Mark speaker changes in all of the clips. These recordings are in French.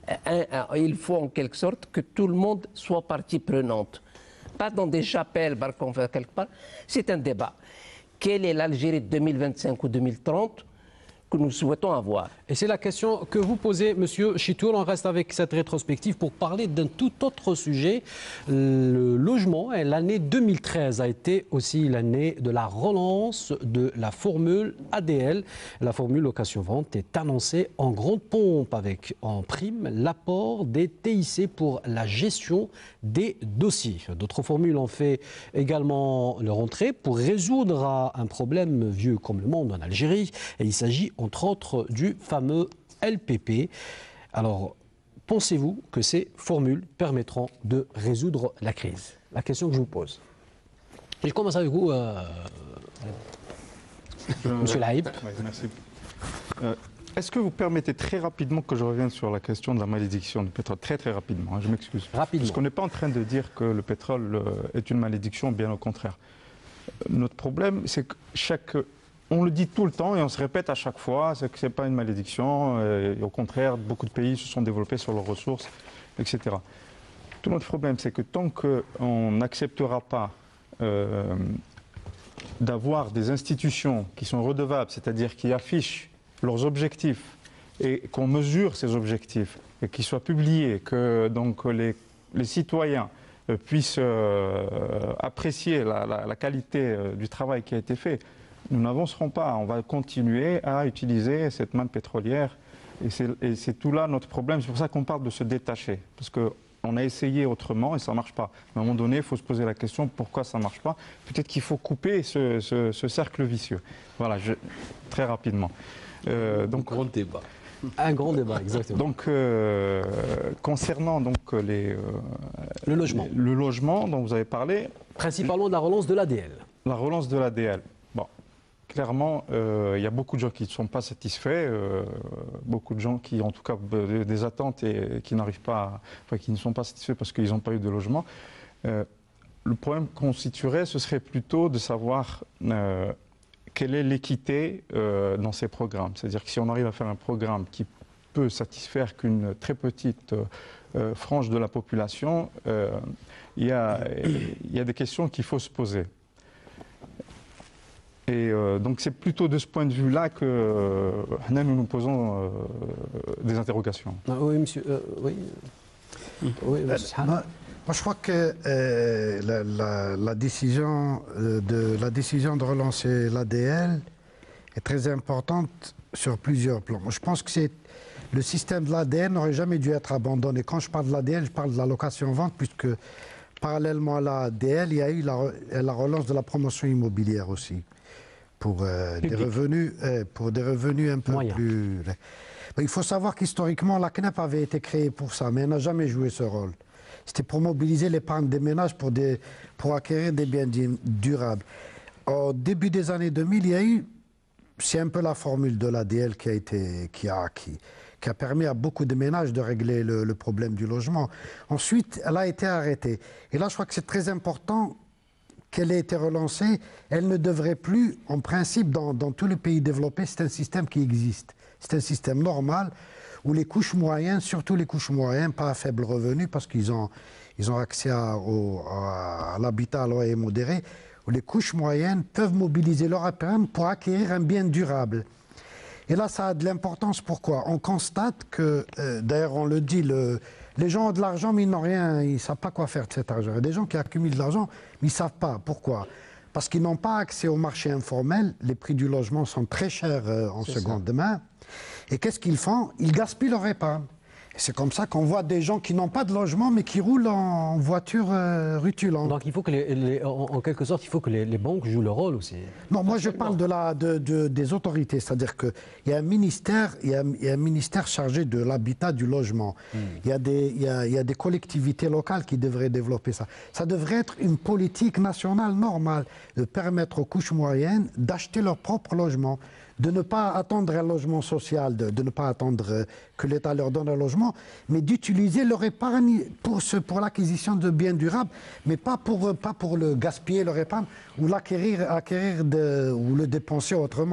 Speaker 1: il faut en quelque sorte que tout le monde soit partie prenante. Pas dans des chapelles, quelque part. C'est un débat. Quelle est l'Algérie de 2025 ou 2030 que nous souhaitons avoir?
Speaker 2: Et c'est la question que vous posez, Monsieur Chitoul. On reste avec cette rétrospective pour parler d'un tout autre sujet. Le logement, et l'année 2013 a été aussi l'année de la relance de la formule ADL. La formule location-vente est annoncée en grande pompe avec en prime l'apport des TIC pour la gestion des dossiers. D'autres formules ont fait également leur entrée pour résoudre un problème vieux comme le monde en Algérie. Et il s'agit entre autres du fameux LPP. Alors, pensez-vous que ces formules permettront de résoudre la crise? La question que je vous pose. Et je commence avec vous, Monsieur Laïb.
Speaker 3: Oui, merci. Est-ce que vous permettez très rapidement que je revienne sur la question de la malédiction du pétrole? Très très rapidement, hein, je m'excuse.
Speaker 2: Rapidement.
Speaker 3: Parce qu'on n'est pas en train de dire que le pétrole est une malédiction, bien au contraire. Notre problème, c'est que on le dit tout le temps et on se répète à chaque fois, c'est que ce n'est pas une malédiction. Et au contraire, beaucoup de pays se sont développés sur leurs ressources, etc. Tout notre problème, c'est que tant qu'on n'acceptera pas d'avoir des institutions qui sont redevables, c'est-à-dire qui affichent leurs objectifs et qu'on mesure ces objectifs et qu'ils soient publiés, que donc les citoyens puissent apprécier la qualité du travail qui a été fait, nous n'avancerons pas. On va continuer à utiliser cette manne pétrolière et c'est tout là notre problème. C'est pour ça qu'on parle de se détacher, parce qu'on a essayé autrement et ça ne marche pas. À un moment donné, il faut se poser la question pourquoi ça ne marche pas. Peut-être qu'il faut couper ce cercle vicieux. Voilà, très rapidement.
Speaker 4: Donc, grand débat.
Speaker 2: Un grand débat, exactement.
Speaker 3: Donc, concernant donc, le logement dont vous avez parlé.
Speaker 2: Principalement de la relance de l'ADL.
Speaker 3: La relance de l'ADL. Bon, clairement, il y a beaucoup de gens qui ne sont pas satisfaits, beaucoup de gens qui ont en tout cas des attentes et qui n'arrivent pas, qui ne sont pas satisfaits parce qu'ils n'ont pas eu de logement. Le problème qu'on situerait, ce serait plutôt de savoir quelle est l'équité dans ces programmes. C'est-à-dire que si on arrive à faire un programme qui peut satisfaire qu'une très petite frange de la population, il y a des questions qu'il faut se poser. Et donc c'est plutôt de ce point de vue-là que nous nous posons des interrogations.
Speaker 2: Oui, monsieur. Oui. Oui, monsieur.
Speaker 5: Moi, je crois que la décision de relancer l'ADL est très importante sur plusieurs plans. Moi, je pense que le système de l'ADL n'aurait jamais dû être abandonné. Quand je parle de l'ADL, je parle de la location-vente, puisque parallèlement à l'ADL, il y a eu la relance de la promotion immobilière aussi, pour des revenus un peu
Speaker 2: moyen.
Speaker 5: plus... Il faut savoir qu'historiquement, la CNEP avait été créée pour ça, mais elle n'a jamais joué ce rôle. C'était pour mobiliser l'épargne des ménages pour acquérir des biens durables. Au début des années 2000, c'est un peu la formule de l'ADL qui a permis à beaucoup de ménages de régler le problème du logement. Ensuite, elle a été arrêtée. Et là, je crois que c'est très important qu'elle ait été relancée. Elle ne devrait plus, en principe, dans tous les pays développés, c'est un système qui existe. C'est un système normal où les couches moyennes, surtout les couches moyennes, pas à faible revenu, parce qu'ils ont accès à l'habitat à loyer modéré, où les couches moyennes peuvent mobiliser leur épargne pour acquérir un bien durable. Et là, ça a de l'importance. Pourquoi? On constate que, d'ailleurs, on le dit, les gens ont de l'argent, mais ils n'ont rien, ils ne savent pas quoi faire de cet argent. Il y a des gens qui accumulent de l'argent, mais ils ne savent pas. Pourquoi? Parce qu'ils n'ont pas accès au marché informel. Les prix du logement sont très chers en seconde main. Et qu'est-ce qu'ils font? Ils gaspillent leur épargne. C'est comme ça qu'on voit des gens qui n'ont pas de logement, mais qui roulent en voiture rutulente.
Speaker 2: Donc il faut que en quelque sorte, il faut que les banques jouent leur rôle aussi.
Speaker 5: Non, moi je parle des autorités, c'est-à-dire qu'il y a un ministère, chargé de l'habitat, du logement. Il y a des collectivités locales qui devraient développer ça. Ça devrait être une politique nationale normale, de permettre aux couches moyennes d'acheter leur propre logement, de ne pas attendre un logement social, de ne pas attendre que l'État leur donne un logement, mais d'utiliser leur épargne pour l'acquisition de biens durables, mais pas pour le gaspiller leur épargne ou l'acquérir ou le dépenser autrement.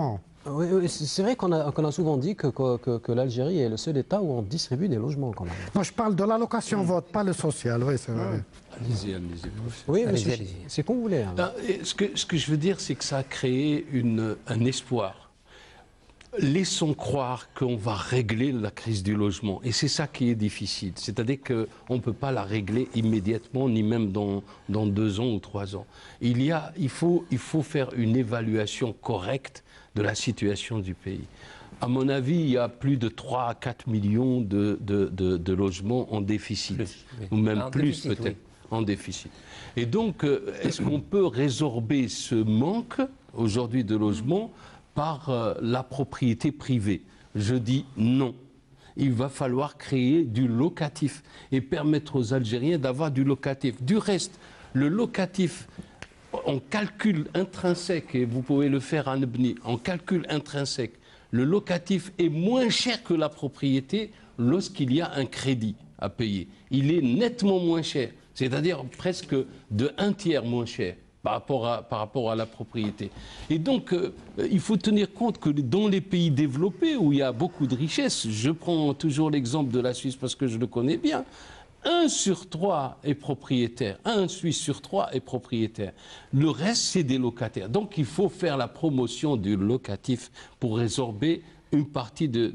Speaker 2: Oui, c'est vrai qu'on a souvent dit que l'Algérie est le seul État où on distribue des logements quand même.
Speaker 5: Non, je parle de l'allocation vote, pas le social. Oui, c'est vrai.
Speaker 4: Allez-y, allez-y.
Speaker 2: Oui,
Speaker 1: Allez-y,
Speaker 2: monsieur,
Speaker 1: allez-y.
Speaker 2: c'est comme vous voulez. Hein.
Speaker 4: Non, et ce que je veux dire, c'est que ça a créé un espoir. Laissons croire qu'on va régler la crise du logement. Et c'est ça qui est difficile. C'est-à-dire qu'on ne peut pas la régler immédiatement, ni même dans 2 ans ou 3 ans. Il faut faire une évaluation correcte de la situation du pays. À mon avis, il y a plus de 3 à 4 millions de logements en déficit.
Speaker 1: Oui.
Speaker 4: Ou même
Speaker 1: En
Speaker 4: plus
Speaker 1: déficit,
Speaker 4: peut-être.
Speaker 1: oui.
Speaker 4: En déficit. Et donc, est-ce qu'on peut résorber ce manque aujourd'hui de logements par la propriété privée? Je dis non. Il va falloir créer du locatif et permettre aux Algériens d'avoir du locatif. Du reste, le locatif, en calcul intrinsèque, et vous pouvez le faire à Nebni, en calcul intrinsèque, le locatif est moins cher que la propriété lorsqu'il y a un crédit à payer. Il est nettement moins cher, c'est-à-dire presque de 1/3 moins cher par rapport à la propriété. Et donc, il faut tenir compte que dans les pays développés où il y a beaucoup de richesses, je prends toujours l'exemple de la Suisse parce que je le connais bien, 1 sur 3 est propriétaire, 1 Suisse sur 3 est propriétaire. Le reste, c'est des locataires. Donc, il faut faire la promotion du locatif pour résorber une partie du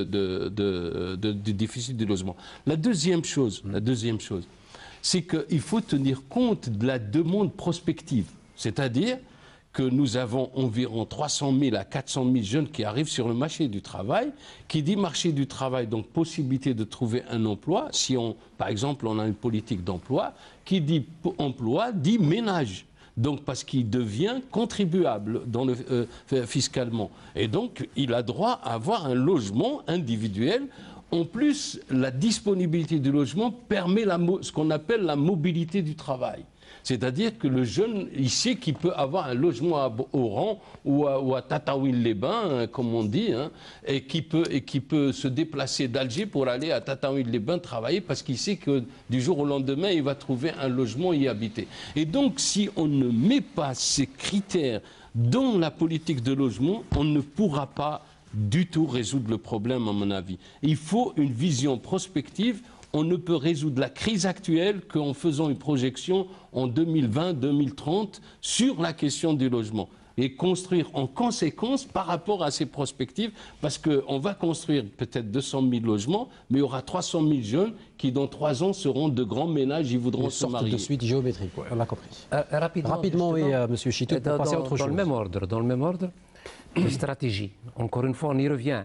Speaker 4: déficit du logement. La deuxième chose, c'est qu'il faut tenir compte de la demande prospective. C'est-à-dire que nous avons environ 300 000 à 400 000 jeunes qui arrivent sur le marché du travail. Qui dit marché du travail, donc possibilité de trouver un emploi. Si par exemple, on a une politique d'emploi, qui dit emploi, dit ménage. Donc parce qu'il devient contribuable fiscalement. Et donc, il a droit à avoir un logement individuel. En plus, la disponibilité du logement permet ce qu'on appelle la mobilité du travail. C'est-à-dire que le jeune, il sait qu'il peut avoir un logement à Oran ou à Tataouine-les-Bains, comme on dit, hein, et qui peut se déplacer d'Alger pour aller à Tataouine-les-Bains travailler parce qu'il sait que du jour au lendemain, il va trouver un logement et y habiter. Et donc, si on ne met pas ces critères dans la politique de logement, on ne pourra pas du tout résoudre le problème, à mon avis. Il faut une vision prospective. On ne peut résoudre la crise actuelle qu'en faisant une projection en 2020-2030 sur la question du logement et construire en conséquence par rapport à ces perspectives, parce qu'on va construire peut-être 200 000 logements, mais il y aura 300 000 jeunes qui, dans 3 ans, seront de grands ménages, ils voudront se marier.
Speaker 2: Une sorte de suite géométrique, on l'a compris.
Speaker 1: Rapidement,
Speaker 2: oui, monsieur Chito, pour passer à autre chose.
Speaker 1: Dans le même ordre, de stratégie. Encore une fois, on y revient.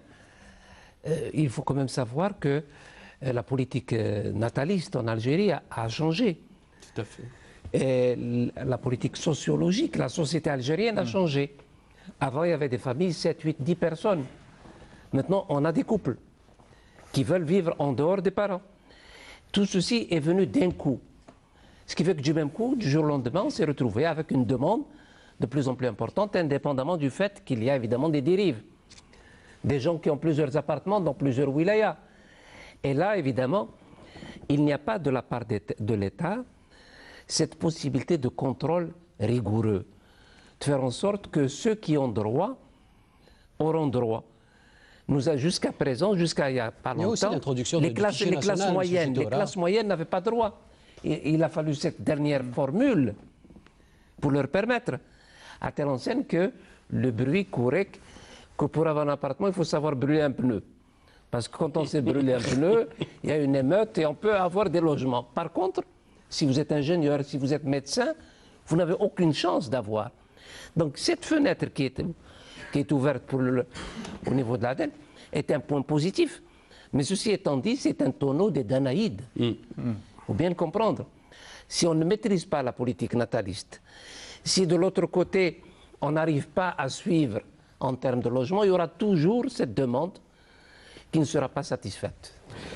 Speaker 1: Il faut quand même savoir que la politique nataliste en Algérie a changé.
Speaker 4: Tout à fait.
Speaker 1: Et la politique sociologique, la société algérienne a changé. Avant, il y avait des familles, 7, 8, 10 personnes. Maintenant, on a des couples qui veulent vivre en dehors des parents. Tout ceci est venu d'un coup. Ce qui fait que du même coup, du jour au lendemain, on s'est retrouvé avec une demande de plus en plus importante, indépendamment du fait qu'il y a évidemment des dérives. Des gens qui ont plusieurs appartements dans plusieurs wilayas. Et là, évidemment, il n'y a pas de la part de l'État cette possibilité de contrôle rigoureux, de faire en sorte que ceux qui ont droit auront droit. Jusqu'à présent, jusqu'à il n'y a pas longtemps, les classes moyennes n'avaient pas droit. Et il a fallu cette dernière formule pour leur permettre, à telle enseigne que le bruit courait que pour avoir un appartement, il faut savoir brûler un pneu. Parce que quand on sait brûler un pneu, il y a une émeute et on peut avoir des logements. Par contre, si vous êtes ingénieur, si vous êtes médecin, vous n'avez aucune chance d'avoir. Donc cette fenêtre qui est ouverte au niveau de l'ADN est un point positif. Mais ceci étant dit, c'est un tonneau des Danaïdes. Il faut bien le comprendre. Si on ne maîtrise pas la politique nataliste, si de l'autre côté, on n'arrive pas à suivre en termes de logement, il y aura toujours cette demande qui ne sera pas satisfaite.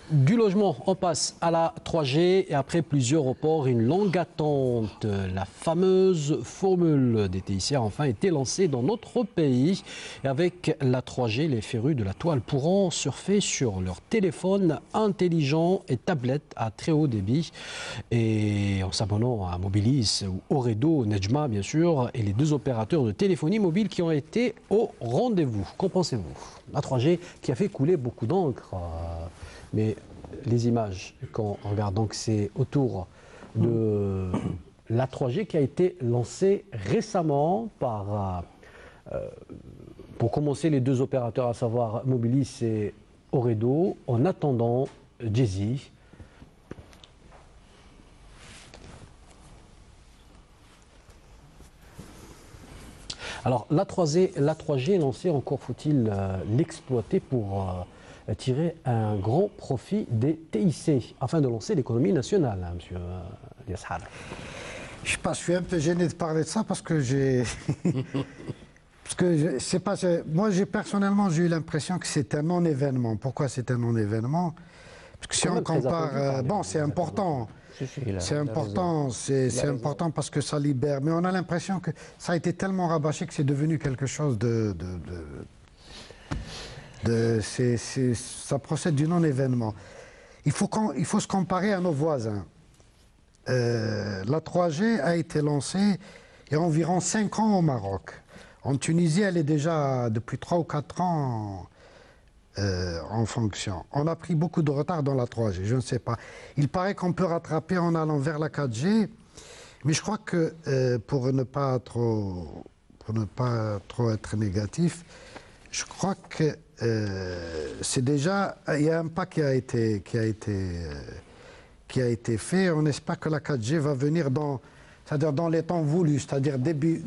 Speaker 2: Du logement, on passe à la 3G et après plusieurs reports, une longue attente. La fameuse formule des TIC a enfin été lancée dans notre pays. Et avec la 3G, les férus de la toile pourront surfer sur leurs téléphones intelligents et tablettes à très haut débit. Et en s'abonnant à Mobilis ou Ooredoo, Nejma bien sûr, et les deux opérateurs de téléphonie mobile qui ont été au rendez-vous. Qu'en pensez-vous? La 3G qui a fait couler beaucoup d'encre. Mais les images, quand on regarde, donc c'est autour de la 3G qui a été lancée récemment par, pour commencer, les deux opérateurs, à savoir Mobilis et Ooredoo, en attendant Jay-Z. Alors la 3G lancée, encore faut-il l'exploiter pour tirer un grand profit des TIC afin de lancer l'économie nationale, hein, monsieur Liashar.
Speaker 5: Je sais pas, je suis un peu gêné de parler de ça parce que c'est pas. Moi, personnellement, j'ai eu l'impression que c'est un non-événement. Pourquoi c'est un non-événement? Parce que si on compare, bon, c'est important. C'est important, c'est important parce que ça libère. Mais on a l'impression que ça a été tellement rabâché que c'est devenu quelque chose ça procède du non-événement. Il faut se comparer à nos voisins. La 3G a été lancée il y a environ 5 ans au Maroc. En Tunisie, elle est déjà depuis 3 ou 4 ans en fonction. On a pris beaucoup de retard dans la 3G, je ne sais pas. Il paraît qu'on peut rattraper en allant vers la 4G, mais je crois que pour ne pas trop être négatif, je crois que c'est déjà, il y a un pas qui a été fait. On espère que la 4G va venir c'est-à-dire dans les temps voulus, c'est-à-dire début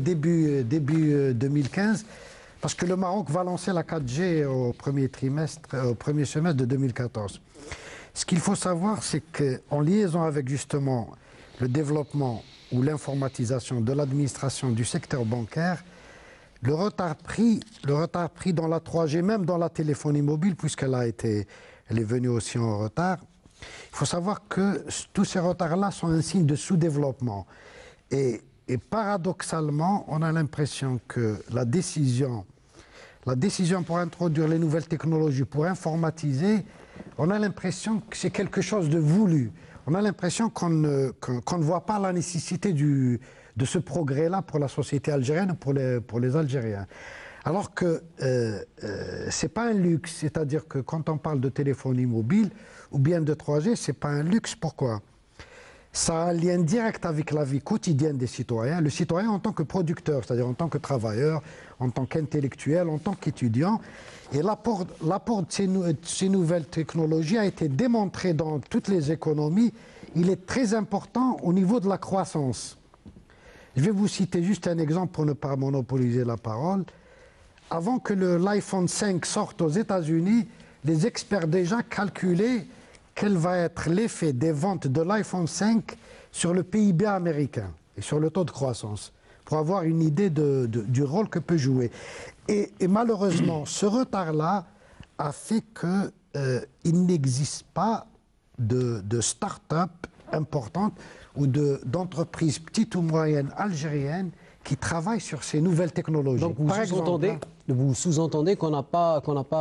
Speaker 5: 2015, parce que le Maroc va lancer la 4G au premier semestre de 2014. Ce qu'il faut savoir, c'est qu'en liaison avec justement le développement ou l'informatisation de l'administration du secteur bancaire, le retard pris dans la 3G, même dans la téléphonie mobile, puisqu'elle est venue aussi en retard, il faut savoir que tous ces retards-là sont un signe de sous-développement. Et paradoxalement, on a l'impression que la décision pour introduire les nouvelles technologies, pour informatiser, on a l'impression que c'est quelque chose de voulu. On a l'impression qu'on ne voit pas la nécessité de ce progrès-là pour la société algérienne, pour les Algériens. Alors que ce n'est pas un luxe, c'est-à-dire que quand on parle de téléphonie mobile ou bien de 3G, ce n'est pas un luxe. Pourquoi? Ça a un lien direct avec la vie quotidienne des citoyens. Le citoyen en tant que producteur, c'est-à-dire en tant que travailleur, en tant qu'intellectuel, en tant qu'étudiant. Et l'apport de ces nouvelles technologies a été démontré dans toutes les économies. Il est très important au niveau de la croissance. Je vais vous citer juste un exemple pour ne pas monopoliser la parole. Avant que l'iPhone 5 sorte aux États-Unis, les experts déjà calculaient quel va être l'effet des ventes de l'iPhone 5 sur le PIB américain et sur le taux de croissance, pour avoir une idée du rôle que peut jouer. Et malheureusement, ce retard-là a fait qu'il n'existe pas de start-up importante ou d'entreprises petites ou moyennes algériennes qui travaillent sur ces nouvelles technologies.
Speaker 2: Donc vous sous-entendez qu'on n'a pas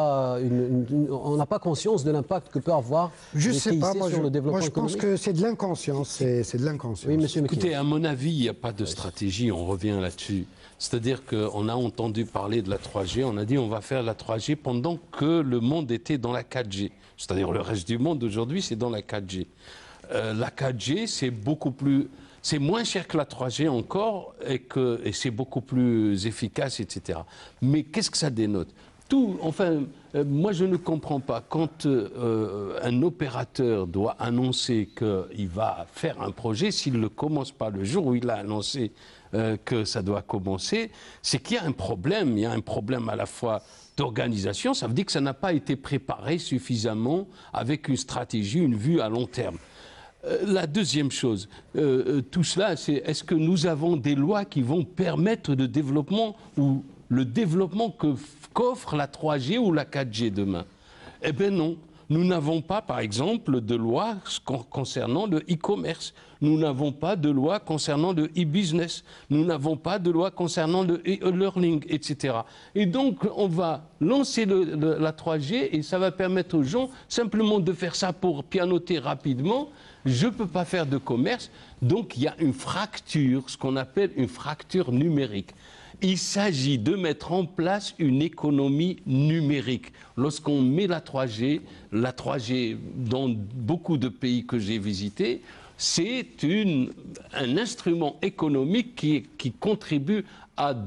Speaker 2: conscience de l'impact que peut avoir
Speaker 5: je
Speaker 2: les
Speaker 5: sais
Speaker 2: TIC
Speaker 5: pas,
Speaker 2: sur le développement économique.
Speaker 5: Je pense que c'est de l'inconscience. C'est de l'inconscience.
Speaker 2: Oui, monsieur Mekine.
Speaker 4: Écoutez, à mon avis, il n'y a pas de stratégie, on revient là-dessus. C'est-à-dire qu'on a entendu parler de la 3G, on a dit on va faire la 3G pendant que le monde était dans la 4G. C'est-à-dire le reste du monde aujourd'hui, c'est dans la 4G. La 4G, c'est moins cher que la 3G encore et c'est beaucoup plus efficace, etc. Mais qu'est-ce que ça dénote? Moi je ne comprends pas. Quand un opérateur doit annoncer qu'il va faire un projet, s'il ne le commence pas le jour où il a annoncé que ça doit commencer, c'est qu'il y a un problème. Il y a un problème à la fois d'organisation, ça veut dire que ça n'a pas été préparé suffisamment avec une stratégie, une vue à long terme. La deuxième chose, tout cela, c'est est-ce que nous avons des lois qui vont permettre le développement qu'offre la 3G ou la 4G demain? Eh bien non. Nous n'avons pas, par exemple, de loi concernant le e-commerce. Nous n'avons pas de loi concernant le e-business. Nous n'avons pas de loi concernant le e-learning, etc. Et donc, on va lancer la 3G et ça va permettre aux gens simplement de faire ça pour pianoter rapidement. Je ne peux pas faire de commerce. Donc, il y a une fracture, ce qu'on appelle une fracture numérique. Il s'agit de mettre en place une économie numérique. Lorsqu'on met la 3G dans beaucoup de pays que j'ai visités, c'est un instrument économique qui contribue à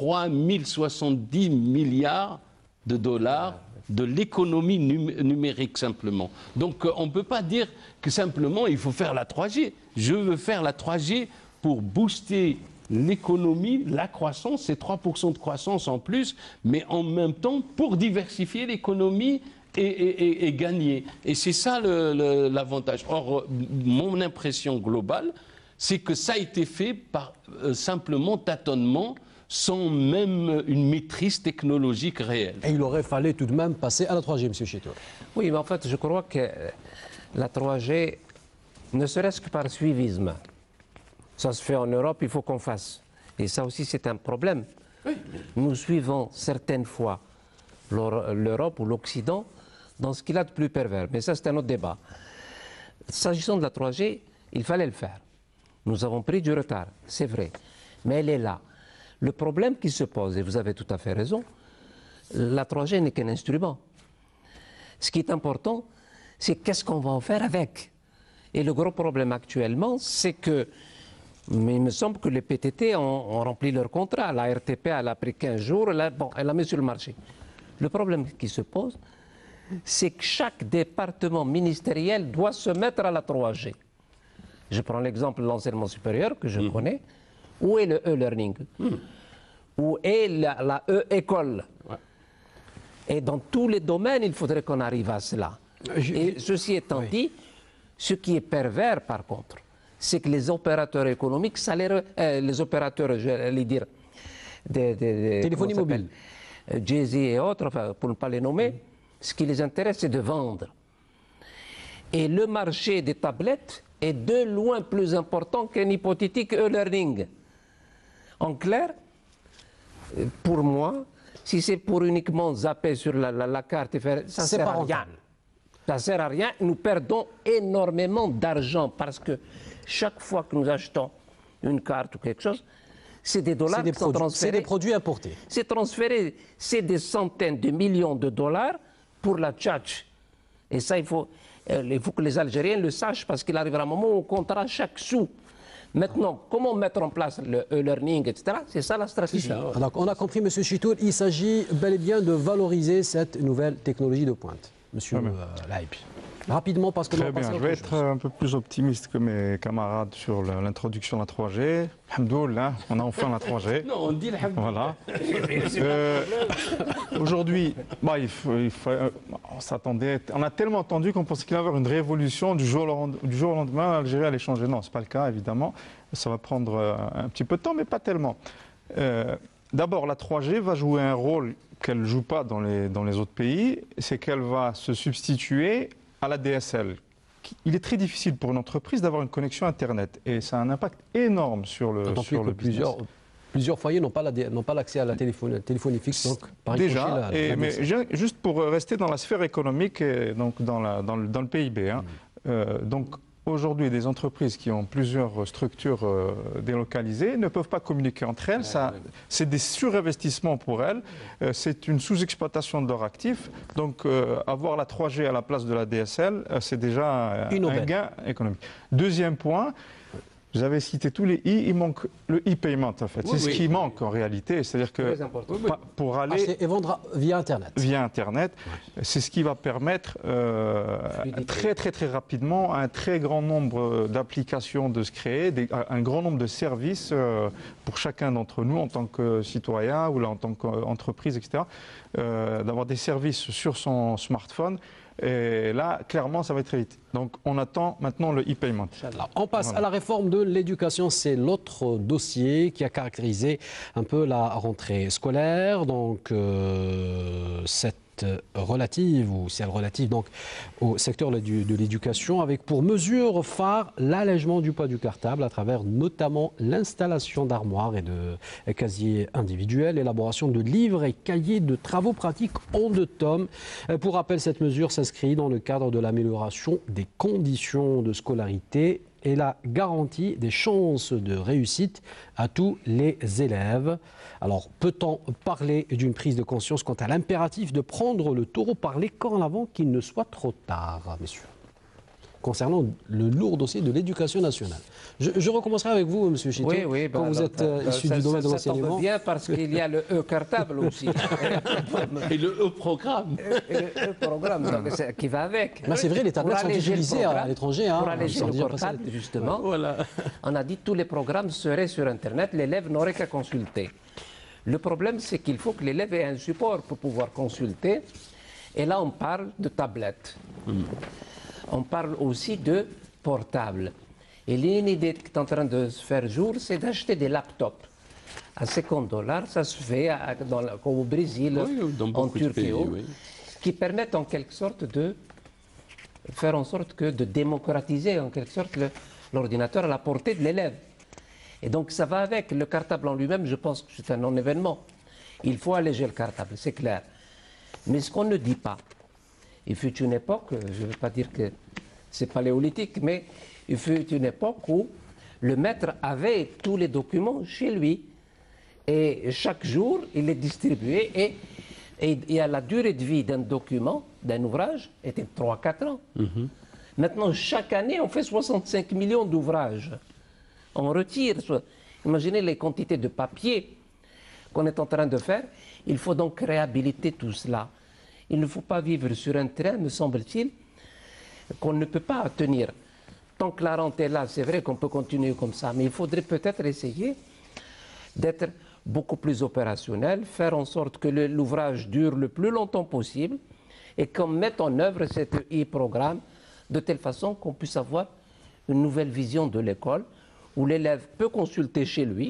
Speaker 4: 3070 milliards de dollars de l'économie numérique simplement. Donc on ne peut pas dire que simplement il faut faire la 3G. Je veux faire la 3G pour booster l'économie, la croissance, c'est 3% de croissance en plus, mais en même temps pour diversifier l'économie et gagner. Et c'est ça l'avantage. Or, mon impression globale, c'est que ça a été fait par simplement tâtonnement, sans même une maîtrise technologique réelle.
Speaker 2: Et il aurait fallu tout de même passer à la 3G, M. Chitour.
Speaker 1: Oui, mais en fait, je crois que la 3G, ne serait-ce que par suivisme, ça se fait en Europe, il faut qu'on fasse. Et ça aussi, c'est un problème. Oui. Nous suivons certaines fois l'Europe ou l'Occident dans ce qu'il a de plus pervers. Mais ça, c'est un autre débat. S'agissant de la 3G, il fallait le faire. Nous avons pris du retard, c'est vrai. Mais elle est là. Le problème qui se pose, et vous avez tout à fait raison, la 3G n'est qu'un instrument. Ce qui est important, c'est qu'est-ce qu'on va en faire avec. Et le gros problème actuellement, c'est que mais il me semble que les PTT ont rempli leur contrat. La RTP, elle a pris 15 jours, elle l'a mis sur le marché. Le problème qui se pose, c'est que chaque département ministériel doit se mettre à la 3G. Je prends l'exemple de l'enseignement supérieur que je connais. Où est le e-learning? Où est la e-école? Ouais. Et dans tous les domaines, il faudrait qu'on arrive à cela. Et ceci étant dit, ce qui est pervers par contre, c'est que les opérateurs économiques, les opérateurs, j'allais dire, des
Speaker 2: téléphonie mobile,
Speaker 1: Jay-Z et autres, enfin, pour ne pas les nommer, ce qui les intéresse, c'est de vendre. Et le marché des tablettes est de loin plus important qu'un hypothétique e-learning. En clair, pour moi, si c'est pour uniquement zapper sur la carte et faire, ça ne sert à rien. Ça ne sert à rien. Nous perdons énormément d'argent parce que chaque fois que nous achetons une carte ou quelque chose, c'est des dollars qui sont transférés.
Speaker 2: C'est des produits importés.
Speaker 1: C'est transféré, c'est des centaines de millions de dollars pour la tchatch. Et ça, il faut que les Algériens le sachent parce qu'il arrivera un moment où on comptera chaque sou. Maintenant, comment mettre en place le e-learning, etc., c'est ça la stratégie.
Speaker 2: Alors, on a compris, M. Chitour, il s'agit bel et bien de valoriser cette nouvelle technologie de pointe. M. Laïb. Rapidement, parce que...
Speaker 3: Très bien, je vais être un peu plus optimiste que mes camarades sur l'introduction de la 3G. Alhamdoulilah, on a enfin la 3G.
Speaker 4: Non, on dit
Speaker 3: voilà. Aujourd'hui, on s'attendait, on a tellement entendu qu'on pensait qu'il y avait une révolution du jour au lendemain, l'Algérie allait changer. Non, ce n'est pas le cas, évidemment. Ça va prendre un petit peu de temps, mais pas tellement. D'abord, la 3G va jouer un rôle qu'elle ne joue pas dans les autres pays, c'est qu'elle va se substituer à la DSL. Il est très difficile pour une entreprise d'avoir une connexion Internet et ça a un impact énorme sur le business.
Speaker 2: Plusieurs foyers n'ont pas l'accès à la téléphonie fixe. Donc,
Speaker 3: déjà, mais juste pour rester dans la sphère économique et donc dans le PIB. Hein, donc aujourd'hui, des entreprises qui ont plusieurs structures délocalisées ne peuvent pas communiquer entre elles. C'est des surinvestissements pour elles. C'est une sous-exploitation de leurs actifs. Donc, avoir la 3G à la place de la DSL, c'est déjà un gain économique. Deuxième point, vous avez cité tous les i, il manque le e-payment en fait. C'est ce qui manque en réalité. C'est-à-dire que pour aller...
Speaker 2: et vendre via Internet.
Speaker 3: Via Internet, c'est ce qui va permettre très rapidement un très grand nombre d'applications de se créer, un grand nombre de services pour chacun d'entre nous en tant que citoyen ou là, en tant qu'entreprise, etc. D'avoir des services sur son smartphone. Et là, clairement, ça va être très vite. Donc, on attend maintenant le e-payment.
Speaker 2: On passe à la réforme de l'éducation. C'est l'autre dossier qui a caractérisé un peu la rentrée scolaire. Donc, cette relative, ou celle relative donc au secteur de l'éducation, avec pour mesure phare l'allègement du poids du cartable à travers notamment l'installation d'armoires et de casiers individuels, l'élaboration de livres et cahiers de travaux pratiques en 2 tomes. Pour rappel, cette mesure s'inscrit dans le cadre de l'amélioration des conditions de scolarité et la garantie des chances de réussite à tous les élèves. Alors, peut-on parler d'une prise de conscience quant à l'impératif de prendre le taureau par les cornes avant qu'il ne soit trop tard, messieurs, concernant le lourd dossier de l'éducation nationale? Je recommencerai avec vous, M. Chitou,
Speaker 1: oui,
Speaker 2: quand vous êtes issu du domaine de l'enseignement.
Speaker 1: Ça tombe bien parce qu'il y a le E-cartable aussi.
Speaker 4: Et le E-programme.
Speaker 1: Et le E-programme qui va avec.
Speaker 2: C'est vrai, les tablettes sont utilisées à l'étranger.
Speaker 1: Pour alléger le portable, justement, on a dit que tous les programmes seraient sur Internet, l'élève n'aurait qu'à consulter. Le problème, c'est qu'il faut que l'élève ait un support pour pouvoir consulter. Et là, on parle de tablettes. On parle aussi de portables. Et une idée qui est en train de se faire jour, c'est d'acheter des laptops. À $50, ça se fait au Brésil, en Turquie, qui permettent en quelque sorte de faire en sorte que de démocratiser en quelque sorte l'ordinateur à la portée de l'élève. Et donc ça va avec. Le cartable en lui-même, je pense que c'est un non-événement. Il faut alléger le cartable, c'est clair. Mais ce qu'on ne dit pas, il fut une époque, je ne veux pas dire que c'est paléolithique, mais il fut une époque où le maître avait tous les documents chez lui. Et chaque jour, il les distribuait. Et la durée de vie d'un document, d'un ouvrage, était de 3-4 ans. Maintenant, chaque année, on fait 65 millions d'ouvrages. On retire. Imaginez les quantités de papier qu'on est en train de faire. Il faut donc réhabiliter tout cela. Il ne faut pas vivre sur un train, me semble-t-il, qu'on ne peut pas tenir. Tant que la rente est là, c'est vrai qu'on peut continuer comme ça, mais il faudrait peut-être essayer d'être beaucoup plus opérationnel, faire en sorte que l'ouvrage dure le plus longtemps possible et qu'on mette en œuvre cet e-programme de telle façon qu'on puisse avoir une nouvelle vision de l'école où l'élève peut consulter chez lui.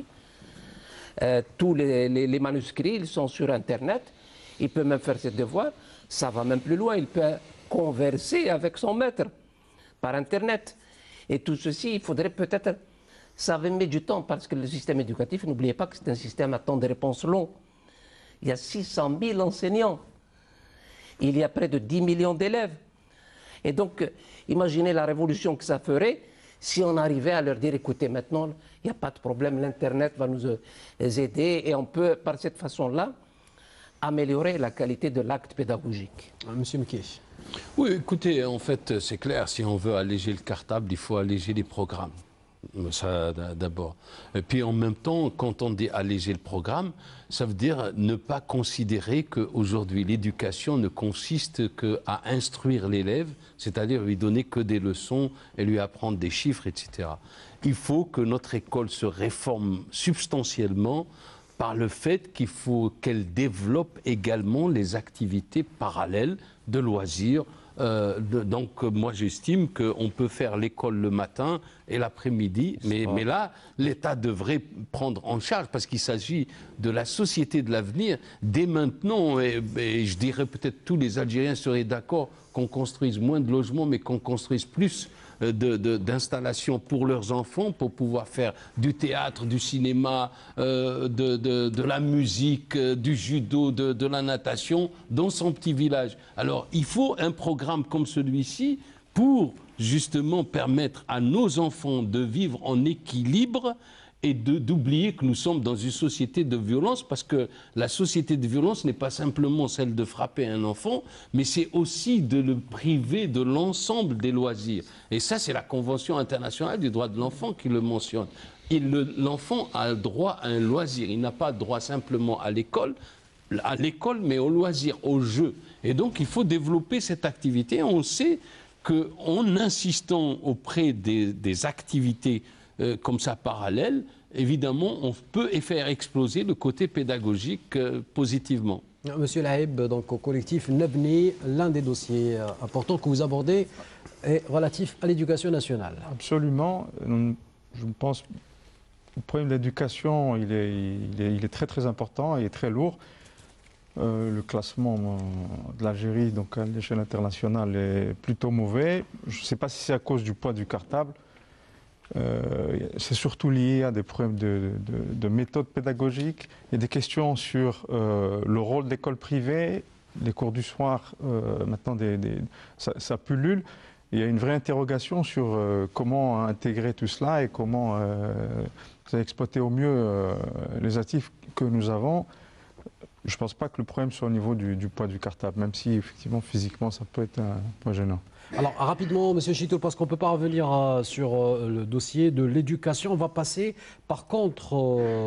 Speaker 1: Tous les manuscrits, ils sont sur Internet. Il peut même faire ses devoirs. Ça va même plus loin. Il peut converser avec son maître par Internet. Et tout ceci, il faudrait peut-être... Ça met du temps parce que le système éducatif, n'oubliez pas que c'est un système à temps de réponse long. Il y a 600 000 enseignants. Il y a près de 10 millions d'élèves. Et donc, imaginez la révolution que ça ferait si on arrivait à leur dire, écoutez, maintenant, il n'y a pas de problème, l'Internet va nous aider et on peut, par cette façon-là, améliorer la qualité de l'acte pédagogique.
Speaker 2: Monsieur Mkey.
Speaker 4: Oui, écoutez, en fait, c'est clair, si on veut alléger le cartable, il faut alléger les programmes. Ça d'abord. Et puis en même temps, quand on dit alléger le programme, ça veut dire ne pas considérer qu'aujourd'hui l'éducation ne consiste qu'à instruire l'élève, c'est-à-dire lui donner que des leçons et lui apprendre des chiffres, etc. Il faut que notre école se réforme substantiellement par le fait qu'il faut qu'elle développe également les activités parallèles de loisirs. Donc moi j'estime qu'on peut faire l'école le matin et l'après-midi, mais là l'État devrait prendre en charge parce qu'il s'agit de la société de l'avenir dès maintenant et je dirais peut-être tous les Algériens seraient d'accord qu'on construise moins de logements mais qu'on construise plus d'installations pour leurs enfants, pour pouvoir faire du théâtre, du cinéma, de la musique, du judo, de la natation dans son petit village. Alors il faut un programme comme celui-ci pour justement permettre à nos enfants de vivre en équilibre et d'oublier que nous sommes dans une société de violence, parce que la société de violence n'est pas simplement celle de frapper un enfant, mais c'est aussi de le priver de l'ensemble des loisirs. Et ça, c'est la Convention internationale du droit de l'enfant qui le mentionne. L'enfant a droit à un loisir, il n'a pas droit simplement à l'école, mais au loisir, au jeu. Et donc, il faut développer cette activité. On sait qu'en insistant auprès des activités comme ça parallèles, évidemment, on peut faire exploser le côté pédagogique positivement.
Speaker 2: Monsieur Laïb, donc au collectif Nebni, l'un des dossiers importants que vous abordez est relatif à l'éducation nationale.
Speaker 3: Absolument. Je pense que le problème de l'éducation, il est très très important, il est très lourd. le classement de l'Algérie donc à l'échelle internationale est plutôt mauvais. Je ne sais pas si c'est à cause du poids du cartable. C'est surtout lié à des problèmes de méthode pédagogique. Il y a des questions sur le rôle de l'école privée, les cours du soir, maintenant ça pullule. Il y a une vraie interrogation sur comment intégrer tout cela et comment exploiter au mieux les actifs que nous avons. Je ne pense pas que le problème soit au niveau du poids du cartable, même si effectivement physiquement ça peut être un point gênant.
Speaker 2: Alors rapidement, Monsieur Chitoul, parce qu'on ne peut pas revenir sur le dossier de l'éducation, on va passer par contre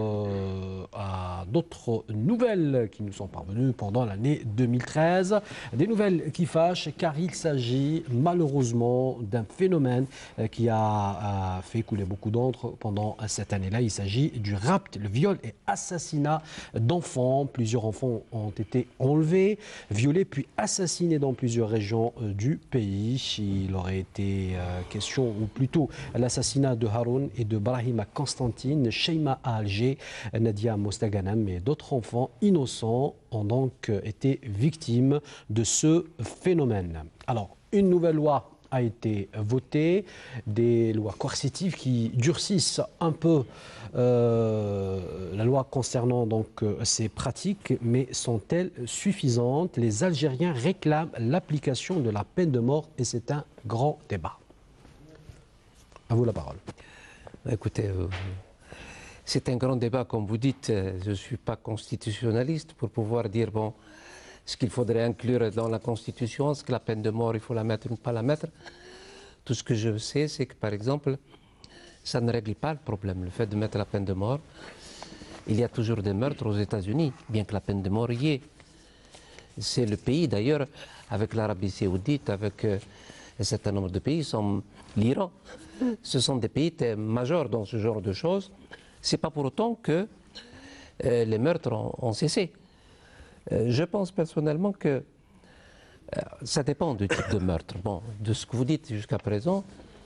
Speaker 2: à d'autres nouvelles qui nous sont parvenues pendant l'année 2013. Des nouvelles qui fâchent car il s'agit malheureusement d'un phénomène qui a fait couler beaucoup d'encre pendant cette année-là. Il s'agit du rapt, le viol et assassinat d'enfants. Plusieurs enfants ont été enlevés, violés puis assassinés dans plusieurs régions du pays. Il aurait été question, ou plutôt l'assassinat de Haroun et de Brahima Constantine, Sheima à Alger, Nadia Mostaganam et d'autres enfants innocents ont donc été victimes de ce phénomène. Alors, une nouvelle loi a été votée, des lois coercitives qui durcissent un peu la loi concernant donc ces pratiques, mais sont-elles suffisantes? Les Algériens réclament l'application de la peine de mort et c'est un grand débat. À vous la parole.
Speaker 1: Écoutez, c'est un grand débat, comme vous dites. Je ne suis pas constitutionnaliste pour pouvoir dire, bon, ce qu'il faudrait inclure dans la Constitution, est-ce que la peine de mort, il faut la mettre ou ne pas la mettre? Tout ce que je sais, c'est que, par exemple, ça ne règle pas le problème. Le fait de mettre la peine de mort, il y a toujours des meurtres aux États-Unis, bien que la peine de mort y est. C'est le pays, d'ailleurs, avec l'Arabie Saoudite, avec un certain nombre de pays, comme l'Iran. Ce sont des pays majeurs dans ce genre de choses. Ce n'est pas pour autant que les meurtres ont cessé. Je pense personnellement que ça dépend du type de meurtre. Bon, de ce que vous dites jusqu'à présent,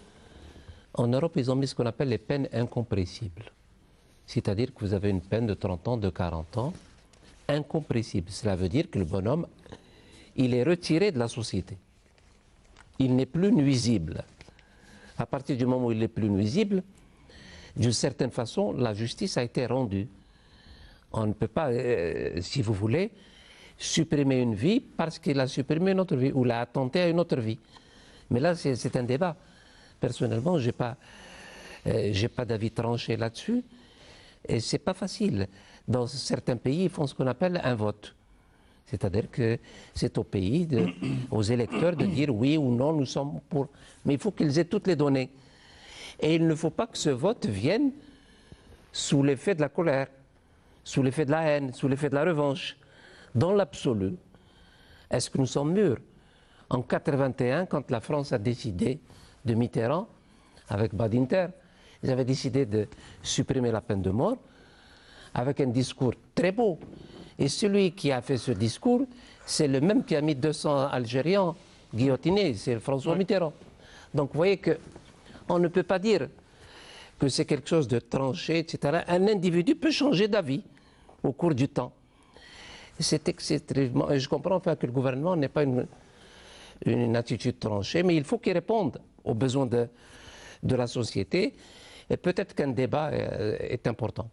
Speaker 1: en Europe, ils ont mis ce qu'on appelle les peines incompressibles. C'est-à-dire que vous avez une peine de 30 ans, de 40 ans, incompressible. Cela veut dire que le bonhomme, il est retiré de la société. Il n'est plus nuisible. À partir du moment où il n'est plus nuisible, d'une certaine façon, la justice a été rendue. On ne peut pas, si vous voulez, supprimer une vie parce qu'il a supprimé une autre vie ou l'a attenté à une autre vie. Mais là, c'est un débat. Personnellement, je n'ai pas d'avis tranché là-dessus. Et ce n'est pas facile. Dans certains pays, ils font ce qu'on appelle un vote. C'est-à-dire que c'est au pays, aux électeurs de dire oui ou non, nous sommes pour. Mais il faut qu'ils aient toutes les données. Et il ne faut pas que ce vote vienne sous l'effet de la colère, sous l'effet de la haine, sous l'effet de la revanche. Dans l'absolu, est-ce que nous sommes mûrs? En 1981, quand la France a décidé de Mitterrand, avec Badinter, ils avaient décidé de supprimer la peine de mort, avec un discours très beau. Et celui qui a fait ce discours, c'est le même qui a mis 200 Algériens guillotinés, c'est François Mitterrand. Donc vous voyez qu'on ne peut pas dire que c'est quelque chose de tranché, etc. Un individu peut changer d'avis au cours du temps. C'est extrêmement. Et je comprends enfin que le gouvernement n'ait pas une attitude tranchée, mais il faut qu'il réponde aux besoins de la société. Et peut-être qu'un débat est important.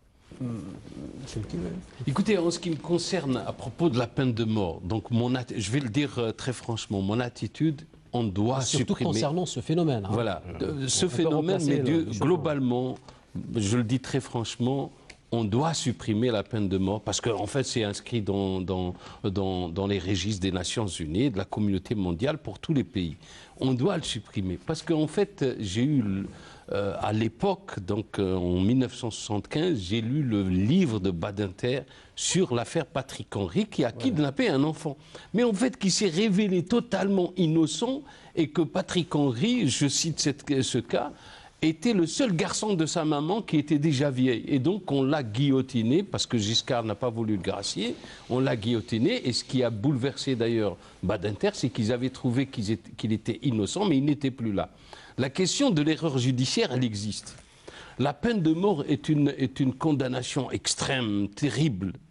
Speaker 4: Écoutez, en ce qui me concerne à propos de la peine de mort, donc je vais le dire très franchement, mon attitude, on doit
Speaker 2: surtout
Speaker 4: supprimer.
Speaker 2: Concernant ce phénomène. Hein.
Speaker 4: Voilà, ce phénomène, mais globalement, je le dis très franchement, on doit supprimer la peine de mort parce qu'en fait, c'est inscrit dans les registres des Nations Unies, de la communauté mondiale pour tous les pays. On doit le supprimer parce qu'en fait, j'ai eu à l'époque, donc en 1975, j'ai lu le livre de Badinter sur l'affaire Patrick Henry qui a kidnappé un enfant. Mais en fait, qui s'est révélé totalement innocent et que Patrick Henry, je cite ce cas, était le seul garçon de sa maman qui était déjà vieille. Et donc on l'a guillotiné, parce que Giscard n'a pas voulu le gracier, on l'a guillotiné, et ce qui a bouleversé d'ailleurs Badinter, c'est qu'ils avaient trouvé qu'il était innocent, mais il n'était plus là. La question de l'erreur judiciaire, elle existe. La peine de mort est une condamnation extrême, terrible, d'accord ?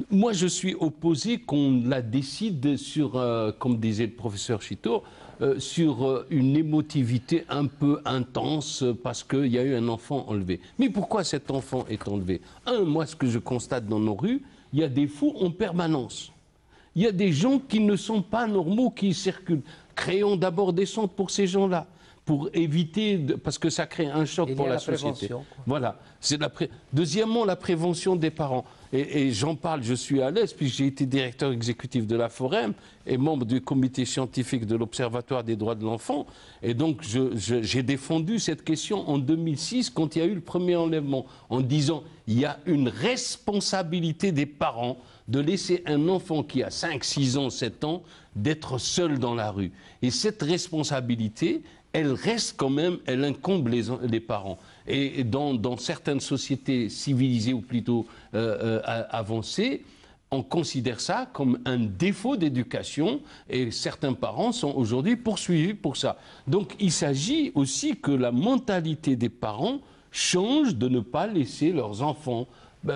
Speaker 4: Moi, je suis opposé qu'on la décide sur, comme disait le professeur Chitour, sur une émotivité un peu intense parce qu'il y a eu un enfant enlevé. Mais pourquoi cet enfant est enlevé? Moi, ce que je constate dans nos rues, il y a des fous en permanence. Il y a des gens qui ne sont pas normaux qui circulent. Créons d'abord des centres pour ces gens-là, pour éviter, parce que ça crée un choc pour la société. Voilà. Deuxièmement, la prévention des parents. Et j'en parle, je suis à l'aise, puisque j'ai été directeur exécutif de la Forem et membre du comité scientifique de l'Observatoire des droits de l'enfant. Et donc, j'ai défendu cette question en 2006, quand il y a eu le premier enlèvement, en disant il y a une responsabilité des parents de laisser un enfant qui a 5, 6 ans, 7 ans, d'être seul dans la rue. Et cette responsabilité, elle reste quand même, elle incombe les parents. Et dans certaines sociétés civilisées ou plutôt avancées, on considère ça comme un défaut d'éducation et certains parents sont aujourd'hui poursuivis pour ça. Donc il s'agit aussi que la mentalité des parents change de ne pas laisser leurs enfants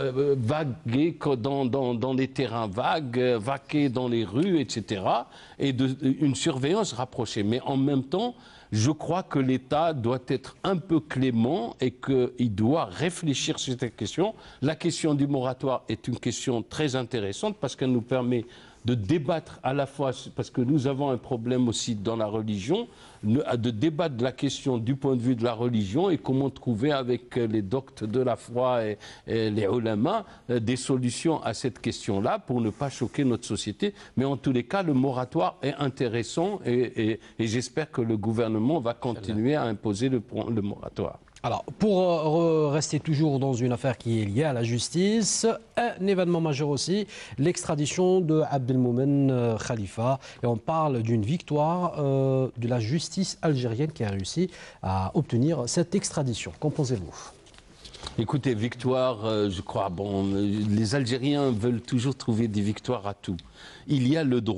Speaker 4: vaguer dans les terrains vagues, vaquer dans les rues, etc. Et une surveillance rapprochée. Mais en même temps, je crois que l'État doit être un peu clément et qu'il doit réfléchir sur cette question. La question du moratoire est une question très intéressante parce qu'elle nous permet de débattre à la fois, parce que nous avons un problème aussi dans la religion, de débattre de la question du point de vue de la religion et comment trouver avec les doctes de la foi et les ulama des solutions à cette question-là pour ne pas choquer notre société. Mais en tous les cas, le moratoire est intéressant et j'espère que le gouvernement va continuer à imposer le moratoire.
Speaker 2: Alors, pour rester toujours dans une affaire qui est liée à la justice, un événement majeur aussi, l'extradition de Abdelmoumen Khalifa. Et on parle d'une victoire de la justice algérienne qui a réussi à obtenir cette extradition. Qu'en pensez-vous ?
Speaker 4: Écoutez, victoire, je crois, les Algériens veulent toujours trouver des victoires à tout. Il y a il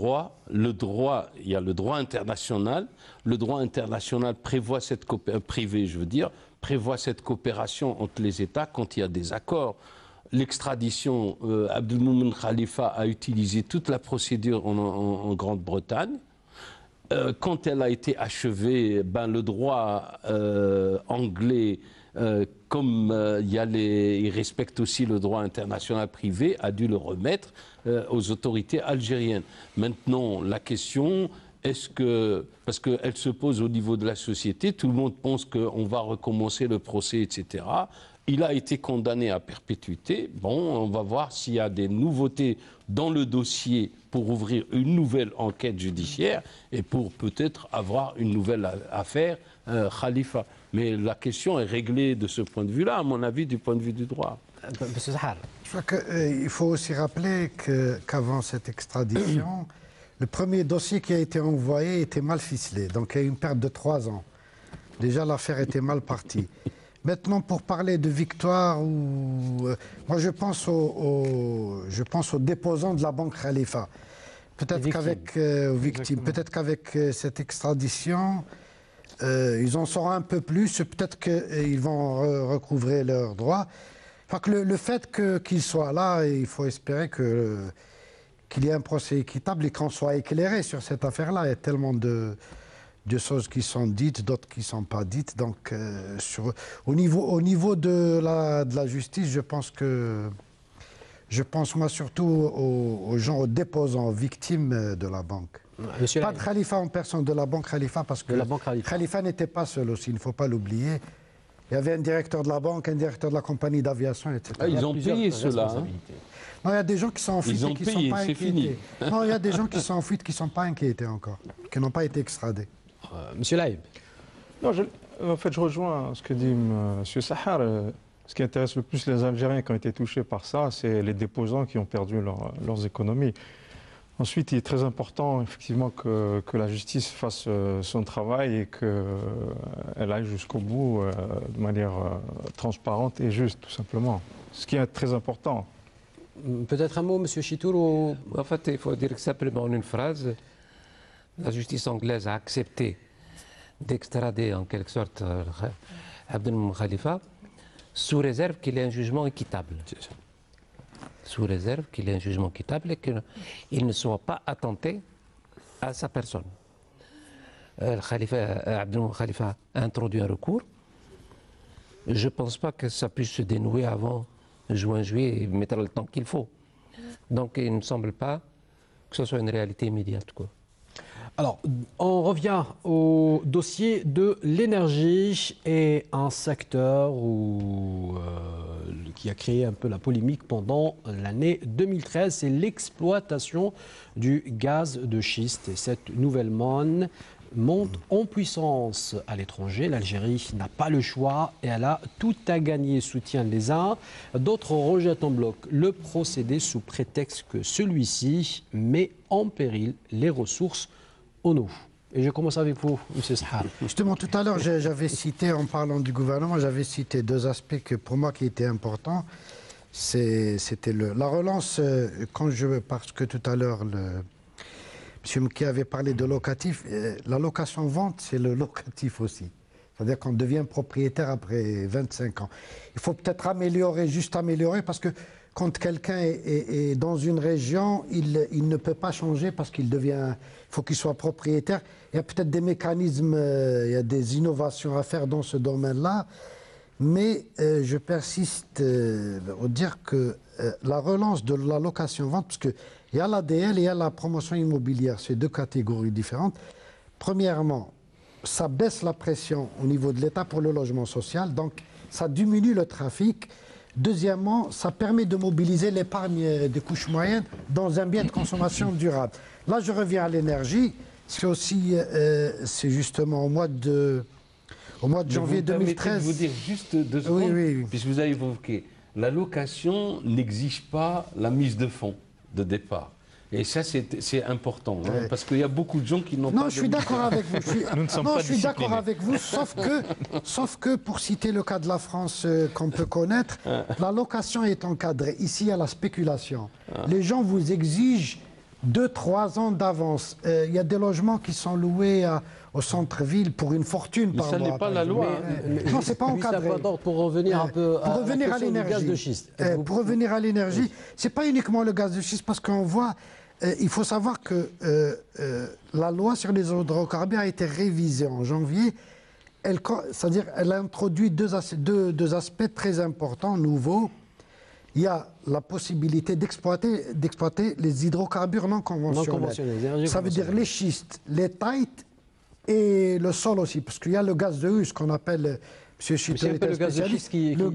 Speaker 4: y a le droit international. Le droit international prévoit cette prévoit cette coopération entre les États quand il y a des accords. L'extradition, Abdelmoumen Khalifa a utilisé toute la procédure en Grande-Bretagne. Quand elle a été achevée, le droit anglais, comme il respecte aussi le droit international privé, a dû le remettre aux autorités algériennes. Maintenant, la question... parce qu'elle se pose au niveau de la société, tout le monde pense qu'on va recommencer le procès, etc. Il a été condamné à perpétuité. On va voir s'il y a des nouveautés dans le dossier pour ouvrir une nouvelle enquête judiciaire et pour peut-être avoir une nouvelle affaire Khalifa. Mais la question est réglée de ce point de vue-là, à mon avis, du point de vue du droit.
Speaker 2: Monsieur Zahar.
Speaker 5: Je crois qu'il faut aussi rappeler qu'avant cette extradition, le premier dossier qui a été envoyé était mal ficelé, donc il y a eu une perte de 3 ans. Déjà, l'affaire était mal partie. Maintenant, pour parler de victoire, moi je pense aux déposants de la banque Khalifa. Peut-être qu'avec victimes, peut-être qu'avec cette extradition, ils en sauront un peu plus. Peut-être qu'ils vont recouvrer leurs droits. Enfin, que le fait qu'ils soient là, il faut espérer qu'il y ait un procès équitable et qu'on soit éclairé sur cette affaire-là. Il y a tellement de choses qui sont dites, d'autres qui ne sont pas dites. Donc, au niveau de la justice, je pense moi surtout aux gens, aux déposants, aux victimes de la banque.
Speaker 2: Monsieur
Speaker 5: pas de Khalifa en personne, de la banque Khalifa, parce que Khalifa n'était pas seul aussi, il ne faut pas l'oublier. Il y avait un directeur de la banque, un directeur de la compagnie d'aviation, etc.
Speaker 4: Ils ont payé cela.
Speaker 5: Non, il y a des gens qui sont en fuite et qui ne sont pas inquiétés.
Speaker 4: Fini.
Speaker 5: Non, il y a des gens qui sont en fuite qui ne sont pas inquiétés encore, qui n'ont pas été extradés.
Speaker 2: Monsieur Laïb.
Speaker 3: Non, en fait, je rejoins ce que dit M. Sahar. Ce qui intéresse le plus les Algériens qui ont été touchés par ça, c'est les déposants qui ont perdu leurs économies. Ensuite, il est très important, effectivement, que la justice fasse son travail et qu'elle aille jusqu'au bout de manière transparente et juste, tout simplement. Ce qui est très important.
Speaker 2: Peut-être un mot, M. Chitour
Speaker 1: En fait, il faut dire simplement en une phrase. La justice anglaise a accepté d'extrader en quelque sorte Abdelmoumen Khalifa sous réserve qu'il ait un jugement équitable. sous réserve qu'il y ait un jugement équitable et qu'il ne soit pas attenté à sa personne. Abdelmoum Khalifa a introduit un recours. Je ne pense pas que ça puisse se dénouer avant juin, juillet et mettre le temps qu'il faut. Donc il ne me semble pas que ce soit une réalité immédiate, quoi.
Speaker 2: Alors, on revient au dossier de l'énergie et un secteur qui a créé un peu la polémique pendant l'année 2013, c'est l'exploitation du gaz de schiste. Et cette nouvelle manne monte en puissance à l'étranger. L'Algérie n'a pas le choix et elle a tout à gagner, soutiennent les uns. D'autres rejettent en bloc le procédé sous prétexte que celui-ci met en péril les ressources en eau. Et je commence avec vous, M. Sahar.
Speaker 5: Justement, tout à l'heure, j'avais cité, en parlant du gouvernement, j'avais cité deux aspects que pour moi qui étaient importants. C'était la relance, parce que tout à l'heure, M. Mki avait parlé de locatif. La location-vente, c'est le locatif aussi. C'est-à-dire qu'on devient propriétaire après 25 ans. Il faut peut-être améliorer, juste améliorer, parce que quand quelqu'un est dans une région, il ne peut pas changer parce qu'il devient... Il faut qu'il soit propriétaire. Il y a peut-être des mécanismes, il y a des innovations à faire dans ce domaine-là. Mais je persiste au dire que la relance de la location-vente, parce qu'il y a l'ADL et il y a la promotion immobilière, c'est deux catégories différentes. Premièrement, ça baisse la pression au niveau de l'État pour le logement social, donc ça diminue le trafic. Deuxièmement, ça permet de mobiliser l'épargne des couches moyennes dans un bien de consommation durable. Là, je reviens à l'énergie. C'est aussi, c'est justement au mois de janvier 2013.
Speaker 4: Je vous dire juste 2 secondes,
Speaker 5: oui.
Speaker 4: puisque vous avez évoqué, la location n'exige pas la mise de fonds de départ. Et ça, c'est important, hein, parce qu'il y a beaucoup de gens qui n'ont pas...
Speaker 5: Non, je suis d'accord avec vous. Je suis d'accord avec vous, sauf que, pour citer le cas de la France qu'on peut connaître, la location est encadrée. Ici, il y a la spéculation. Les gens vous exigent 2-3 ans d'avance. Il y a des logements qui sont loués au centre-ville pour une fortune par mois.
Speaker 4: Ça n'est pas la loi.
Speaker 5: Non, c'est pas encadré.
Speaker 2: Pour revenir un peu à la question du gaz de schiste.
Speaker 5: Pour revenir à l'énergie, c'est pas uniquement le gaz de schiste, parce qu'on voit... il faut savoir que la loi sur les hydrocarbures a été révisée en janvier. C'est-à-dire qu'elle a introduit deux aspects très importants, nouveaux. Il y a la possibilité d'exploiter les hydrocarbures non conventionnels. Ça veut dire les schistes, les tight et le sol aussi, parce qu'il y a le gaz de Hus qu'on appelle, M. Chito est un spécialiste, le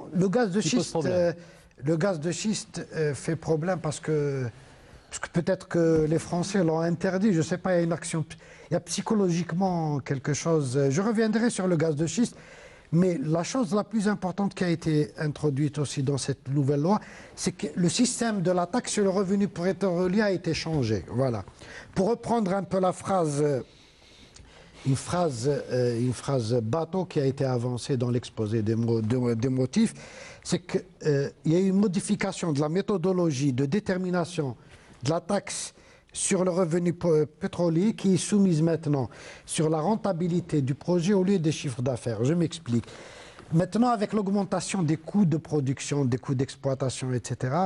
Speaker 5: gaz de schiste fait problème parce que peut-être que les Français l'ont interdit, je ne sais pas, il y a une action, il y a psychologiquement quelque chose. Je reviendrai sur le gaz de schiste, mais la chose la plus importante qui a été introduite aussi dans cette nouvelle loi, c'est que le système de la taxe sur le revenu pétrolier a été changé. Voilà. Pour reprendre un peu la phrase, une phrase bateau qui a été avancée dans l'exposé des motifs, c'est qu'il y a eu une modification de la méthodologie de détermination de la taxe sur le revenu pétrolier qui est soumise maintenant sur la rentabilité du projet au lieu des chiffres d'affaires. Je m'explique. Maintenant, avec l'augmentation des coûts de production, des coûts d'exploitation, etc.,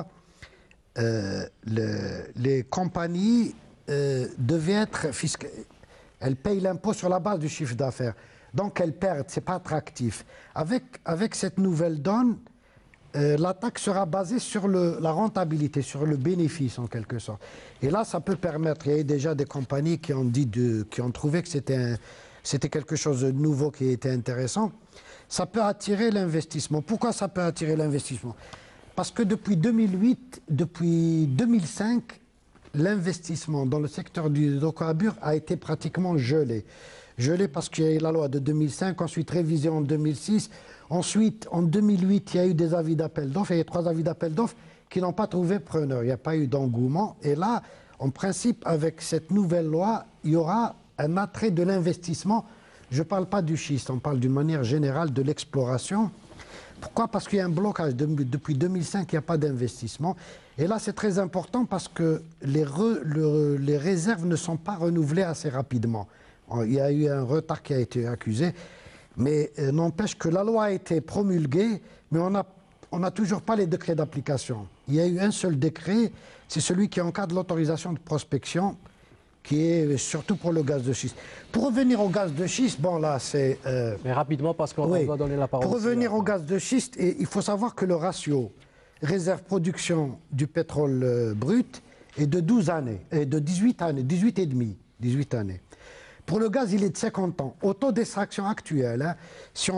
Speaker 5: les compagnies devaient être fiscales. Elles payent l'impôt sur la base du chiffre d'affaires. Donc elles perdent, ce n'est pas attractif. Avec cette nouvelle donne, la taxe sera basée sur la rentabilité, sur le bénéfice en quelque sorte. Et là, ça peut permettre, il y a déjà des compagnies qui ont trouvé que c'était quelque chose de nouveau qui était intéressant. Ça peut attirer l'investissement. Pourquoi ça peut attirer l'investissement? Parce que depuis 2008, depuis 2005, l'investissement dans le secteur du hydrocarbure a été pratiquement gelé. Gelé parce qu'il y a eu la loi de 2005, ensuite révisée en 2006. Ensuite, en 2008, il y a eu des avis d'appel d'offres. Il y a eu 3 avis d'appel d'offres qui n'ont pas trouvé preneur. Il n'y a pas eu d'engouement. Et là, en principe, avec cette nouvelle loi, il y aura un attrait de l'investissement. Je ne parle pas du schiste, on parle d'une manière générale de l'exploration. Pourquoi? Parce qu'il y a un blocage. Depuis 2005, il n'y a pas d'investissement. Et là, c'est très important parce que les réserves ne sont pas renouvelées assez rapidement. Il y a eu un retard qui a été accusé. Mais n'empêche que la loi a été promulguée, mais on n'a toujours pas les décrets d'application. Il y a eu un seul décret, c'est celui qui encadre l'autorisation de prospection, qui est surtout pour le gaz de schiste. Pour revenir au gaz de schiste, bon là c'est...
Speaker 2: Mais rapidement, parce qu'on
Speaker 5: oui.
Speaker 2: doit donner la parole.
Speaker 5: Pour revenir
Speaker 2: aussi,
Speaker 5: au gaz de schiste, il faut savoir que le ratio réserve-production du pétrole brut est de 12 années, et de 18 années, 18 et demi, 18 années. Pour le gaz, il est de 50 ans. Au taux d'extraction actuel, hein, si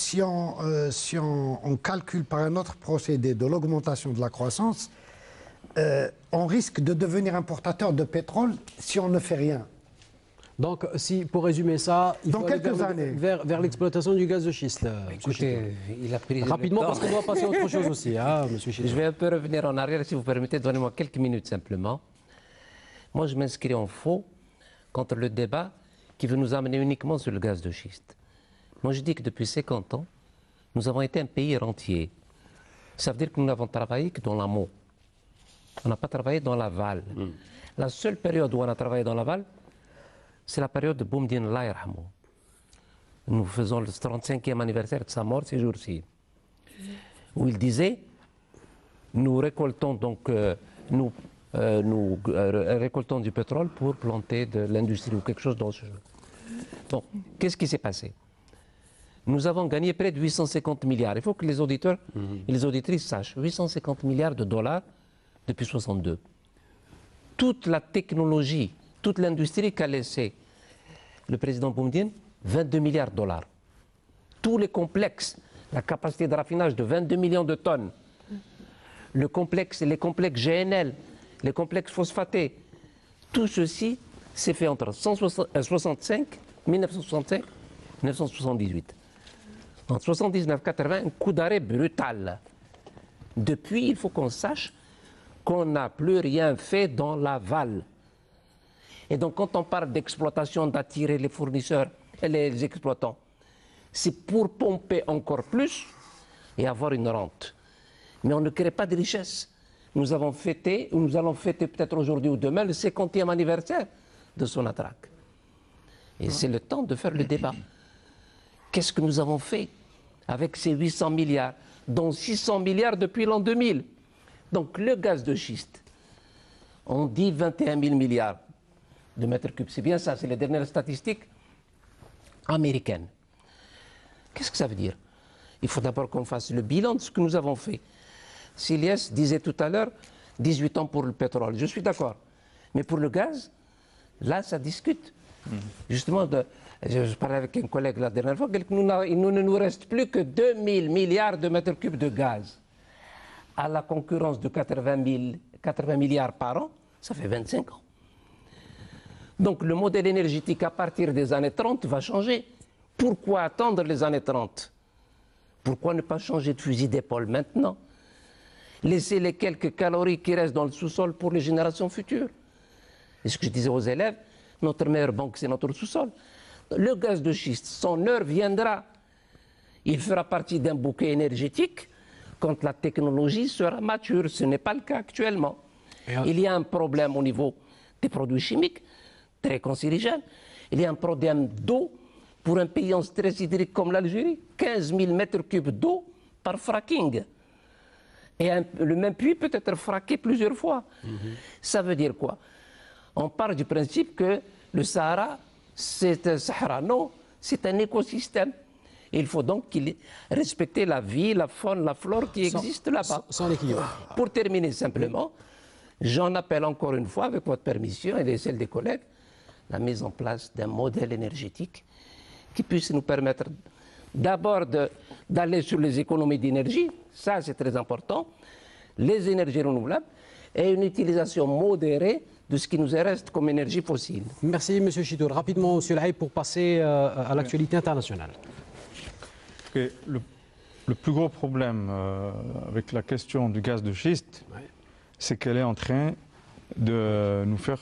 Speaker 5: on calcule par un autre procédé de l'augmentation de la croissance, on risque de devenir importateur de pétrole si on ne fait rien.
Speaker 2: Donc, si, pour résumer ça, il
Speaker 5: dans
Speaker 2: faut aller
Speaker 5: quelques années
Speaker 2: vers l'exploitation du gaz de schiste. Là,
Speaker 1: Écoutez, il a pris
Speaker 2: rapidement,
Speaker 1: le temps.
Speaker 2: parce qu'on doit passer à autre chose aussi, hein, monsieur Chidor.
Speaker 1: Je vais un peu revenir en arrière, si vous permettez, donnez-moi quelques minutes simplement. Moi, je m'inscris en faux contre le débat qui veut nous amener uniquement sur le gaz de schiste. Moi, je dis que depuis 50 ans, nous avons été un pays rentier. Ça veut dire que nous n'avons travaillé que dans l'amont. On n'a pas travaillé dans l'aval. La seule période où on a travaillé dans l'aval, c'est la période de Boumediene Allah yarhamou. Nous faisons le 35e anniversaire de sa mort ces jours-ci. Où il disait, nous récoltons donc, récoltons du pétrole pour planter de l'industrie ou quelque chose dans ce genre. Bon, qu'est-ce qui s'est passé? Nous avons gagné près de 850 milliards. Il faut que les auditeurs et les auditrices sachent, 850 milliards de dollars depuis 62. Toute la technologie, toute l'industrie qu'a laissé le président Boumediene, 22 milliards de dollars. Tous les complexes, la capacité de raffinage de 22 millions de tonnes, les complexes GNL, les complexes phosphatés, tout ceci s'est fait entre 1965 et 1978. En 79-80, un coup d'arrêt brutal. Depuis, il faut qu'on sache qu'on n'a plus rien fait dans l'aval. Et donc, quand on parle d'exploitation, d'attirer les fournisseurs et les exploitants, c'est pour pomper encore plus et avoir une rente. Mais on ne crée pas de richesse. Nous avons fêté, ou nous allons fêter peut-être aujourd'hui ou demain, le 50e anniversaire de Sonatrach. Et c'est le temps de faire le débat. Qu'est-ce que nous avons fait avec ces 800 milliards, dont 600 milliards depuis l'an 2000? Donc le gaz de schiste, on dit 21 000 milliards de mètres cubes. C'est bien ça, c'est les dernières statistiques américaines. Qu'est-ce que ça veut dire? Il faut d'abord qu'on fasse le bilan de ce que nous avons fait. Siliès disait tout à l'heure 18 ans pour le pétrole. Je suis d'accord. Mais pour le gaz, là, ça discute. Justement, je parlais avec un collègue la dernière fois, il ne nous reste plus que 2000 milliards de mètres cubes de gaz. À la concurrence de 80 milliards par an, ça fait 25 ans. Donc le modèle énergétique à partir des années 30 va changer. Pourquoi attendre les années 30? Pourquoi ne pas changer de fusil d'épaule maintenant? Laisser les quelques calories qui restent dans le sous-sol pour les générations futures. Et ce que je disais aux élèves, notre meilleure banque, c'est notre sous-sol. Le gaz de schiste, son heure viendra. Il fera partie d'un bouquet énergétique quand la technologie sera mature. Ce n'est pas le cas actuellement. Il y a un problème au niveau des produits chimiques, très cancérigènes. Il y a un problème d'eau pour un pays en stress hydrique comme l'Algérie. 15 000 mètres cubes d'eau par fracking. Et le même puits peut être fraqué plusieurs fois. Ça veut dire quoi? On part du principe que le Sahara, c'est un Sahara. Non, c'est un écosystème. Il faut donc respecter la vie, la faune, la flore qui existe là-bas.
Speaker 2: Sans l'équilibre.
Speaker 1: Pour terminer simplement, j'en appelle encore une fois, avec votre permission et celle des collègues, la mise en place d'un modèle énergétique qui puisse nous permettre d'abord d'aller sur les économies d'énergie, ça c'est très important, les énergies renouvelables et une utilisation modérée de ce qui nous reste comme énergie fossile.
Speaker 2: Merci M. Chidor. Rapidement, M. Laïb, pour passer à l'actualité internationale.
Speaker 3: Et le plus gros problème avec la question du gaz de schiste, c'est qu'elle est en train de nous faire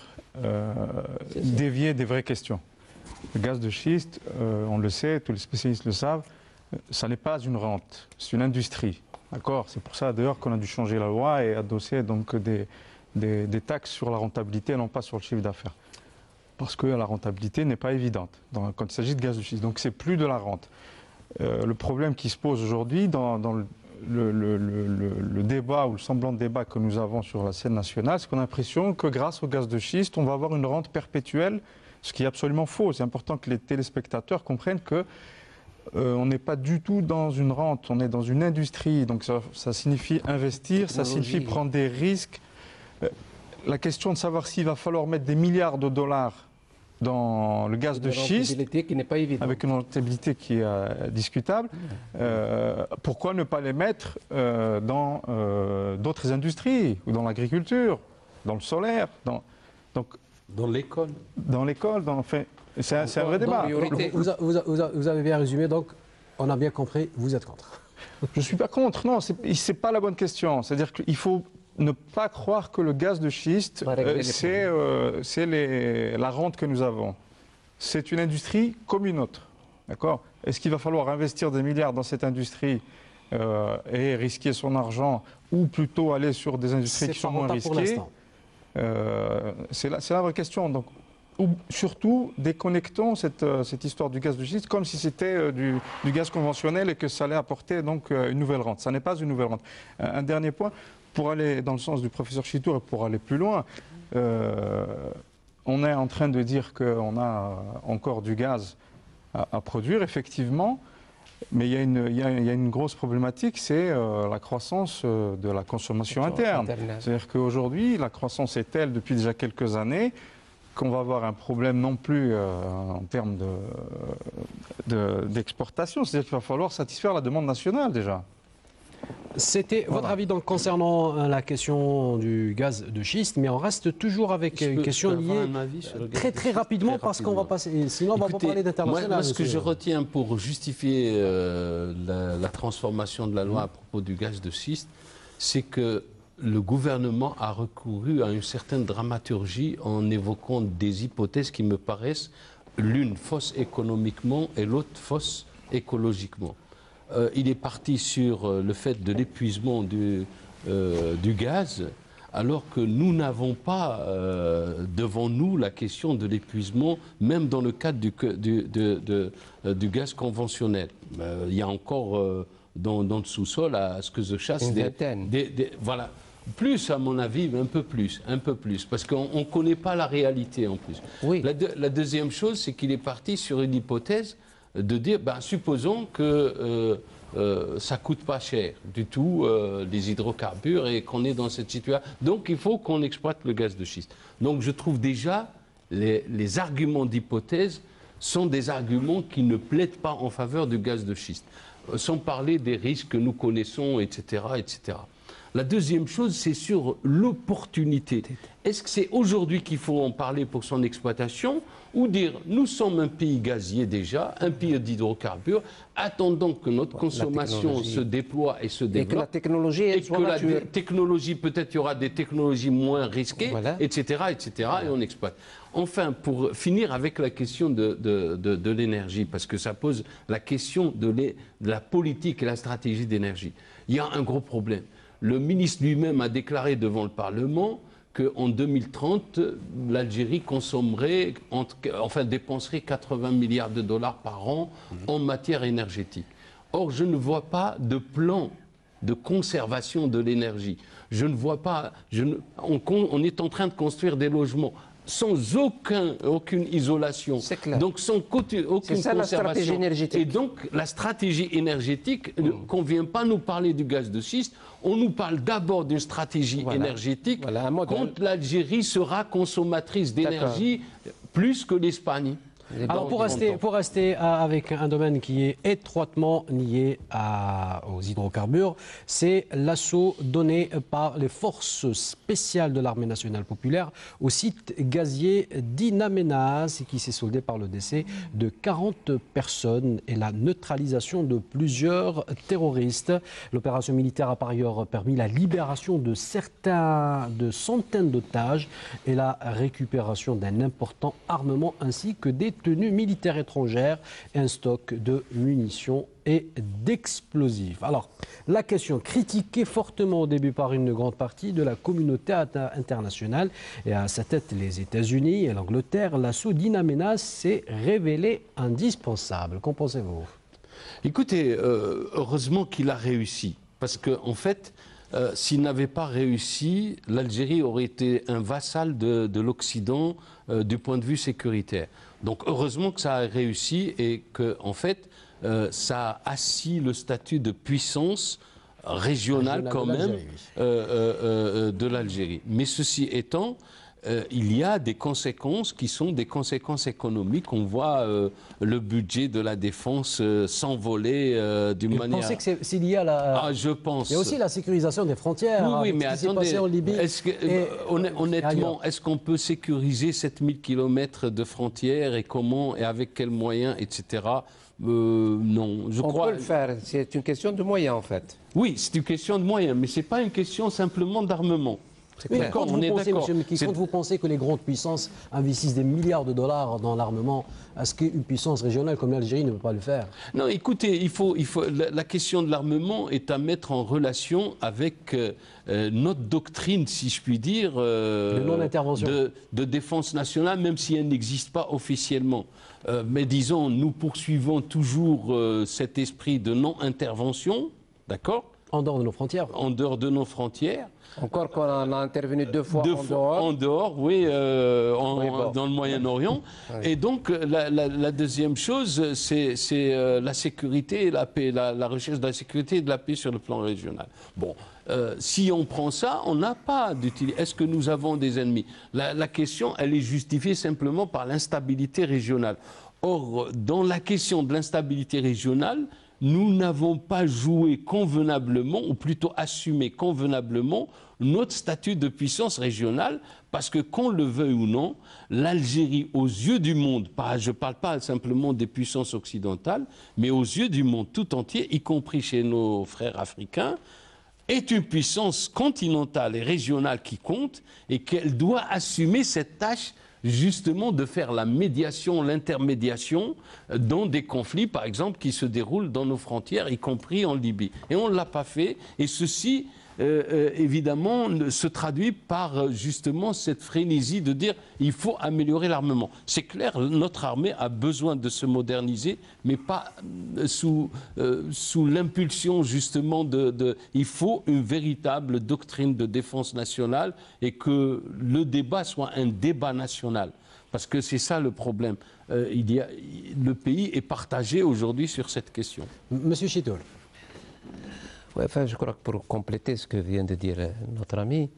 Speaker 3: dévier des vraies questions. Le gaz de schiste, on le sait, tous les spécialistes le savent, ça n'est pas une rente, c'est une industrie. D'accord? C'est pour ça d'ailleurs qu'on a dû changer la loi et adosser donc des taxes sur la rentabilité et non pas sur le chiffre d'affaires. Parce que la rentabilité n'est pas évidente quand il s'agit de gaz de schiste. Donc c'est plus de la rente. Le problème qui se pose aujourd'hui dans le débat ou le semblant de débat que nous avons sur la scène nationale, c'est qu'on a l'impression que grâce au gaz de schiste, on va avoir une rente perpétuelle, ce qui est absolument faux. C'est important que les téléspectateurs comprennent que on n'est pas du tout dans une rente, on est dans une industrie. Donc ça signifie investir, ça signifie prendre des risques. La question de savoir s'il va falloir mettre des milliards de dollars dans le gaz de schiste,
Speaker 1: qui n'est pas évidente.
Speaker 3: avec une rentabilité qui est discutable, pourquoi ne pas les mettre dans d'autres industries, ou dans l'agriculture, dans le solaire, dans
Speaker 4: l'école.
Speaker 3: Dans l'école, enfin, c'est un vrai débat.
Speaker 2: Vous avez bien résumé, donc on a bien compris, vous êtes contre.
Speaker 3: Je ne suis pas contre, non, ce n'est pas la bonne question. C'est-à-dire qu'il faut ne pas croire que le gaz de schiste, c'est la rente que nous avons. C'est une industrie comme une autre. D'accord ? Est-ce qu'il va falloir investir des milliards dans cette industrie et risquer son argent, ou plutôt aller sur des industries qui sont moins risquées ? C'est la vraie question. Donc, surtout, déconnectons cette histoire du gaz de schiste comme si c'était du gaz conventionnel et que ça allait apporter donc une nouvelle rente. Ça n'est pas une nouvelle rente. Un dernier point, pour aller dans le sens du professeur Chitour et pour aller plus loin, on est en train de dire qu'on a encore du gaz à produire, effectivement, mais il y a une grosse problématique, c'est la croissance de la consommation interne. C'est-à-dire qu'aujourd'hui, la croissance est telle depuis déjà quelques années qu'on va avoir un problème non plus en termes d'exportation. C'est-à-dire qu'il va falloir satisfaire la demande nationale déjà.
Speaker 2: C'était votre avis donc concernant la question du gaz de schiste, mais on reste toujours avec une question liée très rapidement parce qu'on va passer, sinon on va pas parler d'international.
Speaker 4: Moi, ce que je retiens pour justifier la transformation de la loi à propos du gaz de schiste, c'est que le gouvernement a recouru à une certaine dramaturgie en évoquant des hypothèses qui me paraissent l'une fausse économiquement et l'autre fausse écologiquement. Il est parti sur le fait de l'épuisement du gaz, alors que nous n'avons pas devant nous la question de l'épuisement, même dans le cadre du gaz conventionnel. Il y a encore dans le sous-sol, à ce que je chasse, voilà. Plus, à mon avis, un peu plus, parce qu'on ne connaît pas la réalité en plus.
Speaker 1: Oui.
Speaker 4: La deuxième chose, c'est qu'il est parti sur une hypothèse de dire, supposons que ça ne coûte pas cher du tout, les hydrocarbures, et qu'on est dans cette situation. Donc il faut qu'on exploite le gaz de schiste. Donc je trouve déjà les arguments d'hypothèse sont des arguments qui ne plaident pas en faveur du gaz de schiste, sans parler des risques que nous connaissons, etc., etc. La deuxième chose, c'est sur l'opportunité. Est-ce que c'est aujourd'hui qu'il faut en parler pour son exploitation, ou dire nous sommes un pays gazier déjà, un pays d'hydrocarbures, attendons que notre consommation se déploie et se développe.
Speaker 1: Et que la technologie
Speaker 4: peut-être il y aura des technologies moins risquées, voilà, etc., et on exploite. Enfin, pour finir avec la question de l'énergie, parce que ça pose la question de la politique et la stratégie d'énergie. Il y a un gros problème. Le ministre lui-même a déclaré devant le Parlement qu'en 2030, l'Algérie dépenserait 80 milliards de dollars par an en matière énergétique. Or, je ne vois pas de plan de conservation de l'énergie. Je ne vois pas... on est en train de construire des logements sans aucune isolation, donc sans aucune conservation. La stratégie énergétique. Et donc la stratégie énergétique, qu'on ne vient pas nous parler du gaz de schiste, on nous parle d'abord d'une stratégie énergétique quand l'Algérie sera consommatrice d'énergie plus que l'Espagne.
Speaker 2: Alors pour rester avec un domaine qui est étroitement lié aux hydrocarbures, c'est l'assaut donné par les forces spéciales de l'armée nationale populaire au site gazier d'In Amenas, qui s'est soldé par le décès de 40 personnes et la neutralisation de plusieurs terroristes. L'opération militaire a par ailleurs permis la libération de centaines d'otages et la récupération d'un important armement ainsi que des tenues militaires étrangères et un stock de munitions et d'explosifs. Alors, la question critiquée fortement au début par une grande partie de la communauté internationale et à sa tête les États-Unis et l'Angleterre, l'assaut d'In Amenas s'est révélé indispensable. Qu'en pensez-vous ?
Speaker 4: Écoutez, heureusement qu'il a réussi. parce que en fait, s'il n'avait pas réussi, l'Algérie aurait été un vassal de l'Occident du point de vue sécuritaire. Donc heureusement que ça a réussi et que en fait, ça a assis le statut de puissance régionale quand même de l'Algérie. Mais ceci étant, il y a des conséquences qui sont des conséquences économiques. On voit le budget de la défense s'envoler d'une manière...
Speaker 2: Vous pensez que c'est lié à la...
Speaker 4: Ah, je pense.
Speaker 2: Il y a aussi la sécurisation des frontières.
Speaker 4: Oui, mais attendez,
Speaker 2: en Libye
Speaker 4: honnêtement, est-ce qu'on peut sécuriser 7000 km de frontières et comment et avec quels moyens, etc. Non, je crois...
Speaker 1: On peut le faire, c'est une question de moyens en fait.
Speaker 4: Oui, c'est une question de moyens, mais ce n'est pas une question simplement d'armement.
Speaker 2: Mais quand vous pensez que les grandes puissances investissent des milliards de dollars dans l'armement, est-ce qu'une puissance régionale comme l'Algérie ne peut pas le faire?
Speaker 4: Non, écoutez, la question de l'armement est à mettre en relation avec notre doctrine, si je puis dire,
Speaker 2: de non-intervention,
Speaker 4: de défense nationale, même si elle n'existe pas officiellement. Mais disons, nous poursuivons toujours cet esprit de non-intervention, d'accord?
Speaker 2: En dehors de nos frontières.
Speaker 4: En dehors de nos frontières.
Speaker 1: Encore qu'on a intervenu deux fois en dehors.
Speaker 4: En dehors, oui, dans le Moyen-Orient. Oui. Et donc, la deuxième chose, c'est la sécurité et la paix, la recherche de la sécurité et de la paix sur le plan régional. Bon, si on prend ça, on n'a pas d'utilité. Est-ce que nous avons des ennemis? La question, elle est justifiée simplement par l'instabilité régionale. Or, dans la question de l'instabilité régionale, nous n'avons pas joué convenablement, ou plutôt assumé convenablement, notre statut de puissance régionale, parce que qu'on le veuille ou non, l'Algérie, aux yeux du monde, je ne parle pas simplement des puissances occidentales, mais aux yeux du monde tout entier, y compris chez nos frères africains, est une puissance continentale et régionale qui compte, et qu'elle doit assumer cette tâche justement de faire la médiation, l'intermédiation dans des conflits, par exemple, qui se déroulent dans nos frontières, y compris en Libye. Et on ne l'a pas fait, et ceci, évidemment, se traduit par justement cette frénésie de dire il faut améliorer l'armement. C'est clair, notre armée a besoin de se moderniser, mais pas sous l'impulsion justement il faut une véritable doctrine de défense nationale et que le débat soit un débat national. Parce que c'est ça le problème. Le pays est partagé aujourd'hui sur cette question.
Speaker 2: Monsieur Chitoul.
Speaker 1: Ouais, enfin, je crois que pour compléter ce que vient de dire notre ami,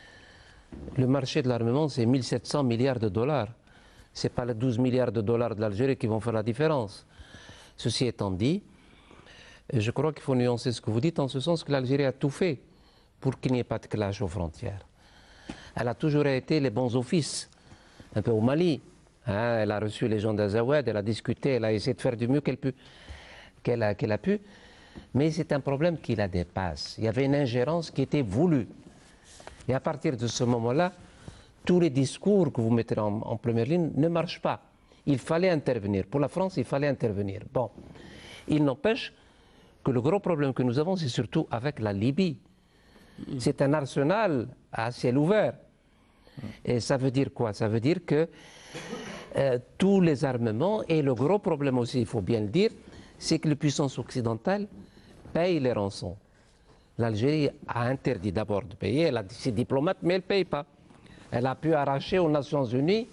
Speaker 1: le marché de l'armement, c'est 1700 milliards de dollars. Ce n'est pas les 12 milliards de dollars de l'Algérie qui vont faire la différence. Ceci étant dit, je crois qu'il faut nuancer ce que vous dites en ce sens que l'Algérie a tout fait pour qu'il n'y ait pas de clash aux frontières. Elle a toujours été les bons offices, un peu au Mali. Hein, elle a reçu les gens d'Azawad, elle a discuté, elle a essayé de faire du mieux qu'elle a pu. Mais c'est un problème qui la dépasse. Il y avait une ingérence qui était voulue. Et à partir de ce moment-là, tous les discours que vous mettez en première ligne ne marchent pas. Il fallait intervenir. Pour la France, il fallait intervenir. Bon, il n'empêche que le gros problème que nous avons, c'est surtout avec la Libye. C'est un arsenal à ciel ouvert. Et ça veut dire quoi? Ça veut dire que tous les armements, et le gros problème aussi, il faut bien le dire, c'est que les puissances occidentales payent les rançons. L'Algérie a interdit d'abord de payer, elle a dit ses diplomates, mais elle ne paye pas. Elle a pu arracher aux Nations Unies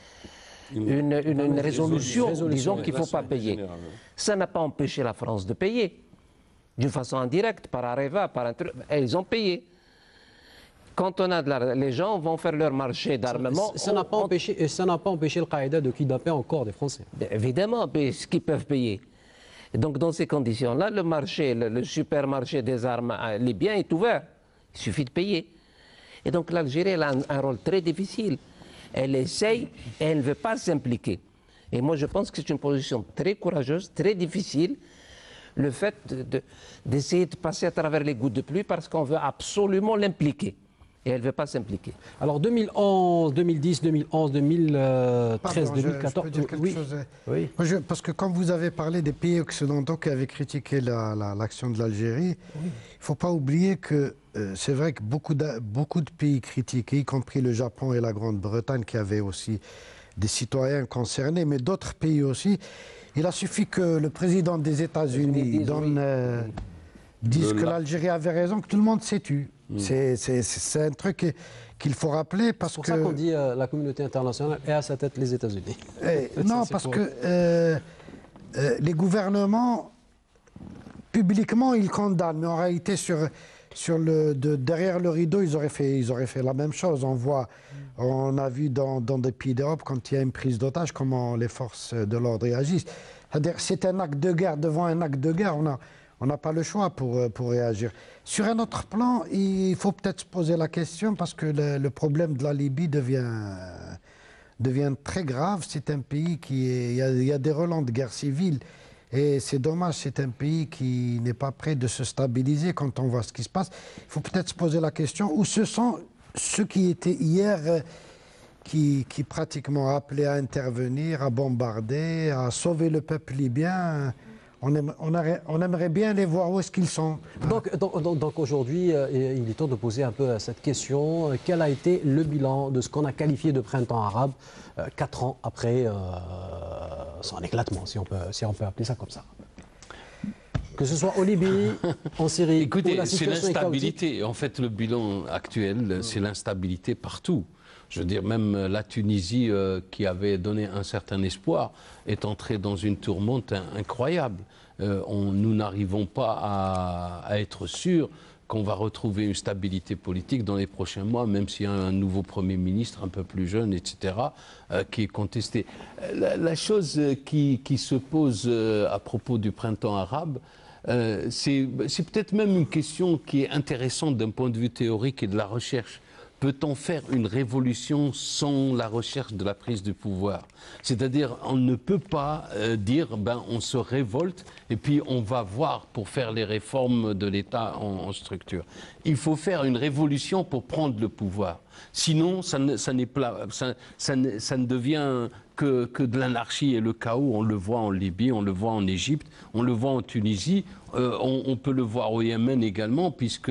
Speaker 1: une résolution disant qu'il ne faut pas payer. Ça n'a pas empêché la France de payer, d'une façon indirecte, par Areva, et ils ont payé. Quand on a les gens vont faire leur marché d'armement...
Speaker 2: Ça n'a pas empêché le Qaïda de kidnapper encore des Français.
Speaker 1: Évidemment, mais ce qu'ils peuvent payer. Et donc, dans ces conditions-là, le marché, le supermarché des armes libyens est ouvert. Il suffit de payer. Et donc, l'Algérie a un rôle très difficile. Elle essaye et elle ne veut pas s'impliquer. Et moi, je pense que c'est une position très courageuse, très difficile, le fait d'essayer de passer à travers les gouttes de pluie parce qu'on veut absolument l'impliquer. Et elle ne veut pas s'impliquer.
Speaker 2: Alors 2011, 2010, 2011, 2013,
Speaker 5: Pardon,
Speaker 2: 2014...
Speaker 5: Je peux dire quelque chose.
Speaker 2: Oui.
Speaker 5: Parce que quand vous avez parlé des pays occidentaux qui avaient critiqué l'action de l'Algérie, il ne faut pas oublier que c'est vrai que beaucoup de pays critiqués, y compris le Japon et la Grande-Bretagne, qui avaient aussi des citoyens concernés, mais d'autres pays aussi. Il a suffi que le président des États-Unis donne disent que l'Algérie avait raison, que tout le monde s'est tu. C'est un truc qu'il faut rappeler parce que...
Speaker 2: C'est pour ça qu'on dit la communauté internationale et à sa tête les États-Unis.
Speaker 5: Non, parce que les gouvernements, publiquement, ils condamnent, mais en réalité, derrière le rideau, ils auraient fait la même chose. On a vu dans des pays d'Europe, quand il y a une prise d'otage, comment les forces de l'ordre réagissent. C'est-à-dire, c'est un acte de guerre. Devant un acte de guerre, on n'a pas le choix pour réagir. Sur un autre plan, il faut peut-être se poser la question, parce que le problème de la Libye devient très grave. C'est un pays il y a des relents de guerre civile. Et c'est dommage, c'est un pays qui n'est pas prêt de se stabiliser quand on voit ce qui se passe. Il faut peut-être se poser la question où se sont ceux qui étaient hier, qui pratiquement appelaient à intervenir, à bombarder, à sauver le peuple libyen. On aimerait bien les voir où est-ce qu'ils sont.
Speaker 2: Donc aujourd'hui, il est temps de poser un peu cette question. Quel a été le bilan de ce qu'on a qualifié de printemps arabe 4 ans après son éclatement, si on peut appeler ça comme ça? Que ce soit en Libye, en Syrie.
Speaker 4: Écoutez, c'est l'instabilité. En fait, le bilan actuel, c'est l'instabilité partout. Je veux dire, même la Tunisie, qui avait donné un certain espoir, est entrée dans une tourmente incroyable. Nous n'arrivons pas à être sûrs qu'on va retrouver une stabilité politique dans les prochains mois, même s'il y a un nouveau Premier ministre un peu plus jeune, etc., qui est contesté. La chose qui se pose à propos du printemps arabe, c'est peut-être même une question qui est intéressante d'un point de vue théorique et de la recherche. Peut-on faire une révolution sans la recherche de la prise du pouvoir? C'est-à-dire, on ne peut pas dire, on se révolte et puis on va voir pour faire les réformes de l'État en structure. Il faut faire une révolution pour prendre le pouvoir. Sinon, ça ne devient que de l'anarchie et le chaos. On le voit en Libye, on le voit en Égypte, on le voit en Tunisie. On peut le voir au Yémen également, puisque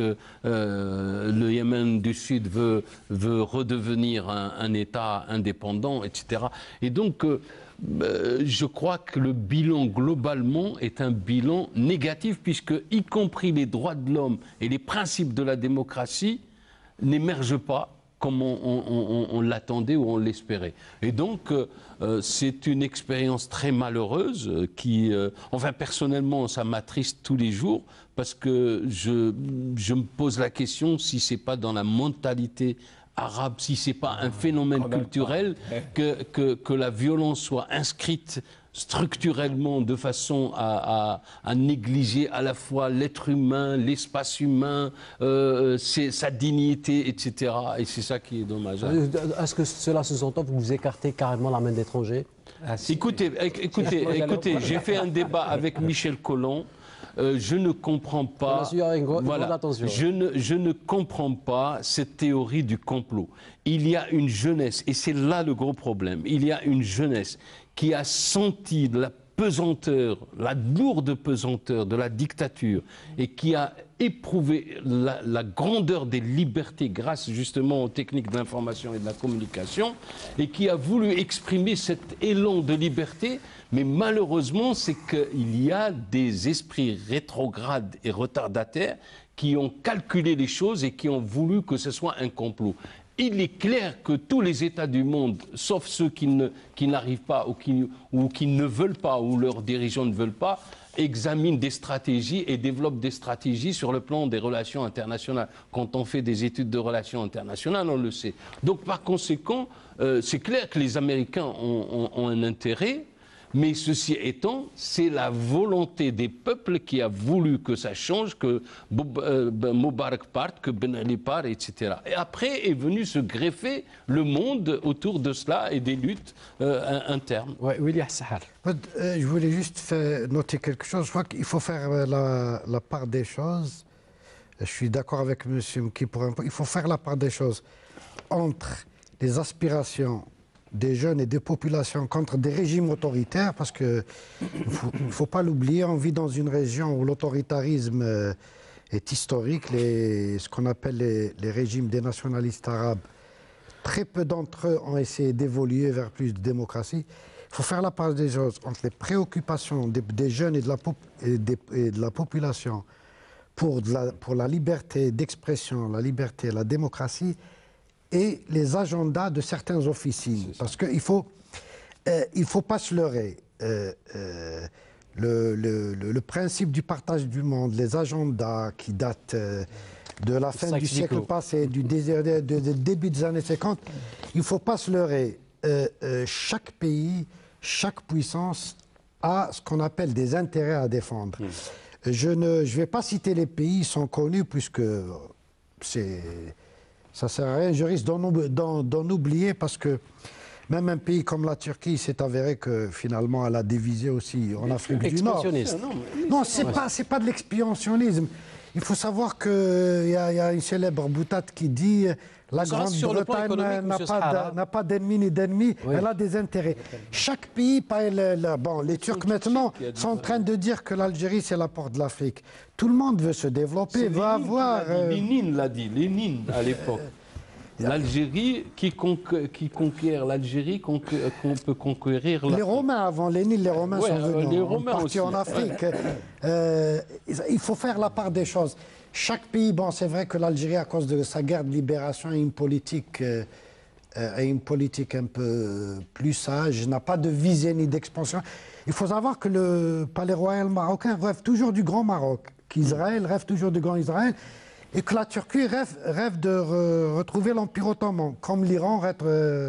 Speaker 4: le Yémen du Sud veut redevenir un État indépendant, etc. Et donc, je crois que le bilan globalement est un bilan négatif, puisque y compris les droits de l'homme et les principes de la démocratie n'émergent pas comme on l'attendait ou on l'espérait. Et donc, c'est une expérience très malheureuse qui, enfin personnellement, ça m'attriste tous les jours parce que je me pose la question si c'est pas dans la mentalité arabe, si c'est pas un phénomène culturel que la violence soit inscrite structurellement de façon à négliger à la fois l'être humain, l'espace humain, sa dignité, etc. Et c'est ça qui est dommage.
Speaker 2: Est-ce que cela se sous-entend que vous écartez carrément la main d'étrangers?
Speaker 4: Écoutez, j'ai fait un débat avec Michel Collomb. Je ne comprends pas. Je ne comprends pas cette théorie du complot. Il y a une jeunesse, et c'est là le gros problème. Il y a une jeunesse qui a senti la pesanteur, la lourde pesanteur de la dictature, et qui a éprouvé la grandeur des libertés grâce justement aux techniques de l'information et de la communication, et qui a voulu exprimer cet élan de liberté. Mais malheureusement, c'est qu'il y a des esprits rétrogrades et retardataires qui ont calculé les choses et qui ont voulu que ce soit un complot. Il est clair que tous les États du monde, sauf ceux qui n'arrivent pas ou qui ne veulent pas, ou leurs dirigeants ne veulent pas, examinent des stratégies et développent des stratégies sur le plan des relations internationales. Quand on fait des études de relations internationales, on le sait. Donc par conséquent, c'est clair que les Américains ont un intérêt. Mais ceci étant, c'est la volonté des peuples qui a voulu que ça change, que Moubarak parte, que Ben Ali parte, etc. Et après est venu se greffer le monde autour de cela et des luttes internes.
Speaker 2: Oui, William Sahar.
Speaker 5: Je voulais juste noter quelque chose. Je crois qu'il faut faire la part des choses. Je suis d'accord avec M. Mki pour un point. Il faut faire la part des choses entre les aspirations des jeunes et des populations contre des régimes autoritaires, parce qu'il ne faut pas l'oublier, on vit dans une région où l'autoritarisme est historique, ce qu'on appelle les régimes des nationalistes arabes. Très peu d'entre eux ont essayé d'évoluer vers plus de démocratie. Il faut faire la part des choses entre les préoccupations des jeunes et de la population pour la liberté d'expression, la liberté, la démocratie et les agendas de certaines officines. Parce qu'il faut pas se leurrer. Le principe du partage du monde, les agendas qui datent de la fin du siècle passé, du début des années 50, il ne faut pas se leurrer. Chaque pays, chaque puissance a ce qu'on appelle des intérêts à défendre. Je ne vais pas citer les pays, ils sont connus puisque ça ne sert à rien, je risque d'en oublier parce que même un pays comme la Turquie, il s'est avéré que finalement elle a divisé aussi en Afrique du Nord. Non, c'est pas de l'expansionnisme. Il faut savoir qu'il y a une célèbre boutade qui dit la Grande-Bretagne n'a pas d'ennemis ni d'ennemis, elle a des intérêts. Chaque pays, les Turcs maintenant sont en train de dire que l'Algérie c'est la porte de l'Afrique. Tout le monde veut se développer, veut avoir...
Speaker 4: Lénine l'a dit, Lénine à l'époque. L'Algérie, qui conquiert l'Algérie, qu'on peut conquérir l'Afrique.
Speaker 5: Les Romains avant Lénine, les Romains sont venus partis en Afrique. Il faut faire la part des choses. Chaque pays, bon, c'est vrai que l'Algérie, à cause de sa guerre de libération, a une politique un peu plus sage, n'a pas de visée ni d'expansion. Il faut savoir que le palais royal marocain rêve toujours du Grand Maroc, qu'Israël rêve toujours du Grand Israël, et que la Turquie rêve de retrouver l'Empire ottoman, comme l'Iran rêve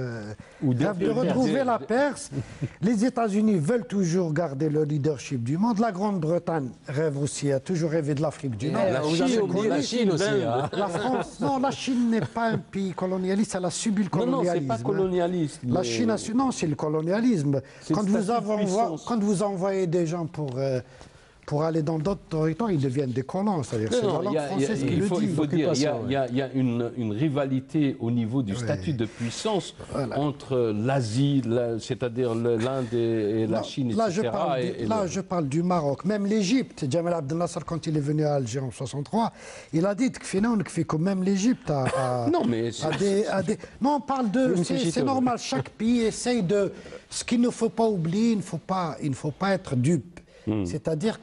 Speaker 5: de retrouver la Perse. Les États-Unis veulent toujours garder le leadership du monde. La Grande-Bretagne rêve aussi, a toujours rêvé de l'Afrique du Nord.
Speaker 2: La Chine aussi. Hein.
Speaker 5: La France, non, la Chine n'est pas un pays colonialiste, elle a subi le colonialisme.
Speaker 4: Non, c'est pas colonialiste.
Speaker 5: La Chine a su, non, c'est le colonialisme. Quand vous envoyez des gens pour aller dans d'autres territoires, ils deviennent des colons. C'est-à-dire c'est la langue française qui le dit.
Speaker 4: Il faut dire, il y a une rivalité au niveau du statut de puissance entre l'Asie, c'est-à-dire l'Inde et la Chine, etc.
Speaker 5: Je parle du Maroc. Même l'Égypte, Jamal Abdel Nasser, quand il est venu à Alger en 63, il a dit que même l'Égypte
Speaker 4: non, mais
Speaker 5: non, on parle de... C'est normal, chaque pays essaye de... Ce qu'il ne faut pas oublier, il ne faut pas être dupe. C'est-à-dire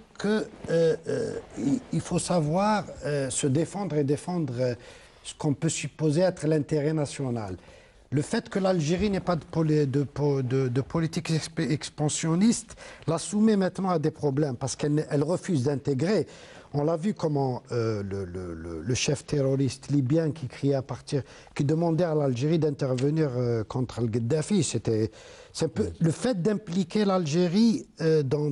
Speaker 5: qu'il faut savoir se défendre et défendre ce qu'on peut supposer être l'intérêt national. Le fait que l'Algérie n'ait pas de politique expansionniste la soumet maintenant à des problèmes parce qu'elle refuse d'intégrer. On l'a vu comment le chef terroriste libyen qui demandait à l'Algérie d'intervenir contre Al-Gaddafi, c'est un peu le fait d'impliquer l'Algérie dans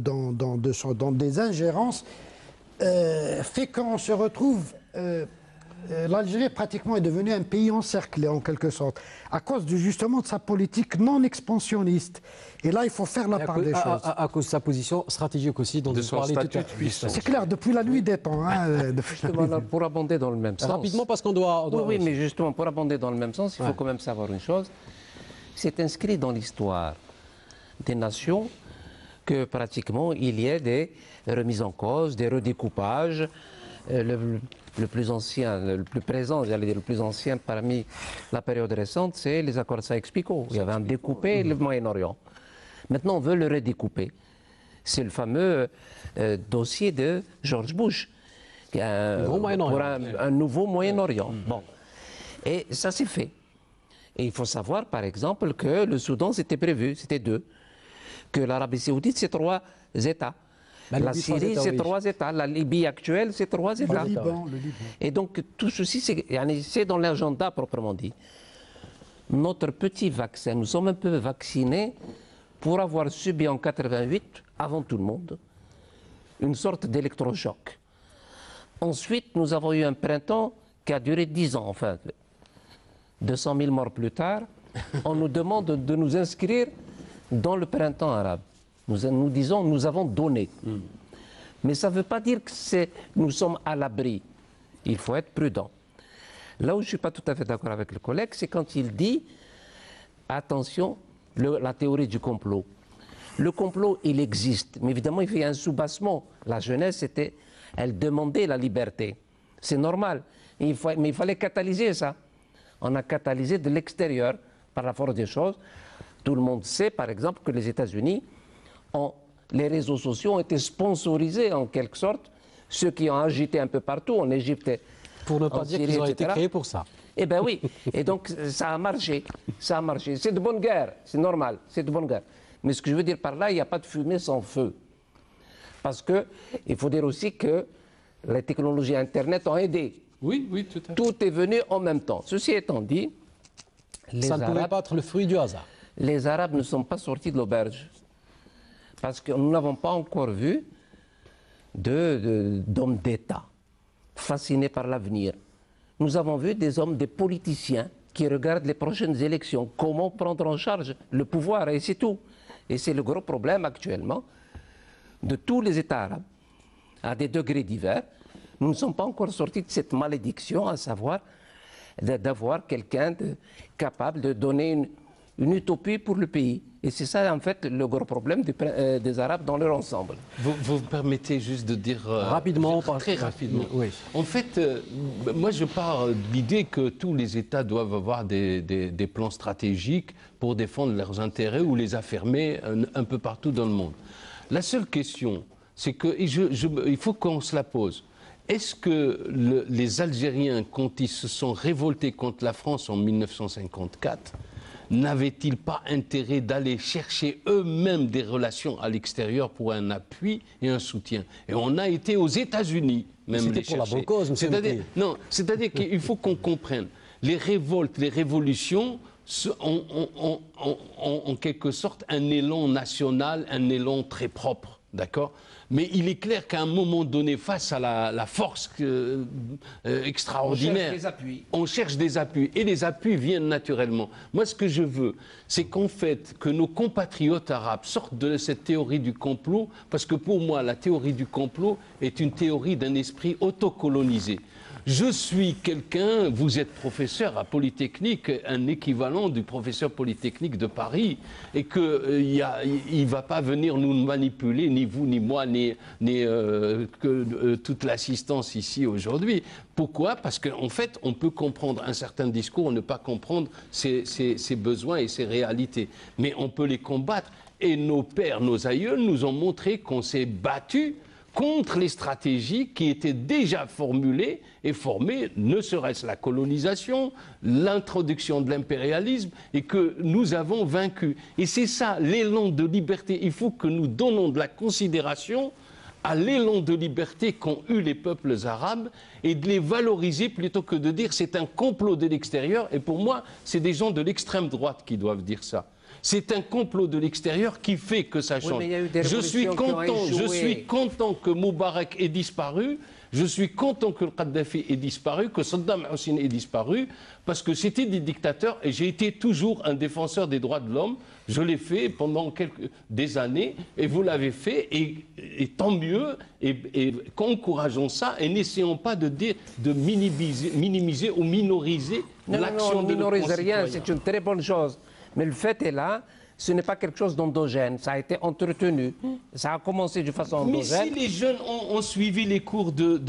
Speaker 5: des ingérences fait qu'on se retrouve. L'Algérie pratiquement est devenue un pays encerclé en quelque sorte à cause justement de sa politique non expansionniste. Et là, il faut faire la part des choses.
Speaker 2: À cause de sa position stratégique aussi, dont vous parlez tout à l'heure.
Speaker 5: C'est clair, depuis la nuit des temps.
Speaker 1: Pour abonder dans le même sens.
Speaker 2: Rapidement, parce qu'on doit...
Speaker 1: Oui, mais justement, pour abonder dans le même sens, il faut quand même savoir une chose. C'est inscrit dans l'histoire des nations que pratiquement il y ait des remises en cause, des redécoupages. Le plus ancien, le plus présent, j'allais dire le plus ancien parmi la période récente, c'est les accords de Sykes-Picot. Il y avait un découpé le Moyen-Orient. Maintenant, on veut le redécouper. C'est le fameux dossier de George Bush, pour un nouveau Moyen-Orient. Bon. Et ça s'est fait. Et il faut savoir, par exemple, que le Soudan, c'était prévu, c'était 2. Que l'Arabie Saoudite, c'est 3 États. La Syrie, c'est 3 États. La Libye actuelle, c'est 3 États.
Speaker 5: Le Liban.
Speaker 1: Et donc, tout ceci, c'est dans l'agenda proprement dit. Notre petit vaccin, nous sommes un peu vaccinés pour avoir subi en 88, avant tout le monde, une sorte d'électrochoc. Ensuite, nous avons eu un printemps qui a duré 10 ans, enfin, 200 000 morts plus tard. On nous demande de nous inscrire dans le printemps arabe. Nous disons, nous avons donné. Mais ça ne veut pas dire que nous sommes à l'abri. Il faut être prudent. Là où je ne suis pas tout à fait d'accord avec le collègue, c'est quand il dit, attention, la théorie du complot. Le complot, il existe. Mais évidemment, il fait un soubassement. La jeunesse, elle demandait la liberté. C'est normal. Mais il fallait catalyser ça. On a catalysé de l'extérieur par la force des choses. Tout le monde sait, par exemple, que les États-Unis, les réseaux sociaux ont été sponsorisés en quelque sorte ceux qui ont agité un peu partout, en Égypte.
Speaker 2: Pour ne pas
Speaker 1: en
Speaker 2: dire
Speaker 1: Syrie,
Speaker 2: qu'ils ont été
Speaker 1: etc.
Speaker 2: créés pour ça.
Speaker 1: Eh bien oui, et donc ça a marché, ça a marché. C'est de bonne guerre, c'est normal, c'est de bonne guerre. Mais ce que je veux dire par là, il n'y a pas de fumée sans feu. Parce qu'il faut dire aussi que les technologies Internet ont aidé.
Speaker 4: Oui, oui, tout à fait.
Speaker 1: Tout est venu en même temps. Ceci étant dit,
Speaker 2: Ça ne pouvait pas être le fruit du hasard.
Speaker 1: les Arabes ne sont pas sortis de l'auberge. Parce que nous n'avons pas encore vu d'hommes d'État fascinés par l'avenir. Nous avons vu des hommes, des politiciens qui regardent les prochaines élections, comment prendre en charge le pouvoir, et c'est tout. Et c'est le gros problème actuellement de tous les États arabes, à des degrés divers. Nous ne sommes pas encore sortis de cette malédiction, à savoir d'avoir quelqu'un capable de donner une utopie pour le pays. Et c'est ça, en fait, le gros problème des Arabes dans leur ensemble.
Speaker 4: Vous me permettez juste de dire
Speaker 2: Rapidement,
Speaker 4: très rapidement.
Speaker 2: Oui.
Speaker 4: En fait, moi je pars de l'idée que tous les États doivent avoir des plans stratégiques pour défendre leurs intérêts ou les affirmer un peu partout dans le monde. La seule question, c'est que, il faut qu'on se la pose. Est-ce que les Algériens, quand ils se sont révoltés contre la France en 1954, n'avaient-ils pas intérêt d'aller chercher eux-mêmes des relations à l'extérieur pour un appui et un soutien? Et on a été aux États-Unis même les
Speaker 2: C'était pour la
Speaker 4: chercher.
Speaker 2: bonne cause, M. Mouti.
Speaker 4: Non, c'est-à-dire qu'il faut qu'on comprenne. Les révoltes, les révolutions ont en quelque sorte un élan national, un élan très propre, d'accord? Mais il est clair qu'à un moment donné, face à la force extraordinaire, on cherche des appuis. Et les appuis viennent naturellement. Moi, ce que je veux, c'est qu'en fait, que nos compatriotes arabes sortent de cette théorie du complot, parce que pour moi, la théorie du complot est une théorie d'un esprit autocolonisé. Je suis quelqu'un, vous êtes professeur à Polytechnique, un équivalent du professeur Polytechnique de Paris, et qu'il ne va pas venir nous manipuler, ni vous, ni moi, ni toute l'assistance ici aujourd'hui. Pourquoi? Parce qu'en fait, on peut comprendre un certain discours, ne pas comprendre ses besoins et ses réalités. Mais on peut les combattre. Et nos pères, nos aïeuls nous ont montré qu'on s'est battu contre les stratégies qui étaient déjà formulées et formées, ne serait-ce la colonisation, l'introduction de l'impérialisme, et que nous avons vaincu. Et c'est ça, l'élan de liberté. Il faut que nous donnons de la considération à l'élan de liberté qu'ont eu les peuples arabes et de les valoriser plutôt que de dire c'est un complot de l'extérieur. Et pour moi, c'est des gens de l'extrême droite qui doivent dire ça. C'est un complot de l'extérieur qui fait que ça change.
Speaker 1: Oui, je suis
Speaker 4: content que Moubarak ait disparu. Je suis content que le Kadhafi ait disparu, que Saddam Hussein ait disparu, parce que c'était des dictateurs et j'ai été toujours un défenseur des droits de l'homme. Je l'ai fait pendant des années et vous l'avez fait et tant mieux. Et encourageons ça et n'essayons pas de minimiser ou minoriser l'action de nos concitoyens.
Speaker 1: Non, minorise rien, c'est une très bonne chose. Mais le fait est là, ce n'est pas quelque chose d'endogène, ça a été entretenu, ça a commencé de façon endogène.
Speaker 4: Mais si les jeunes ont suivi les cours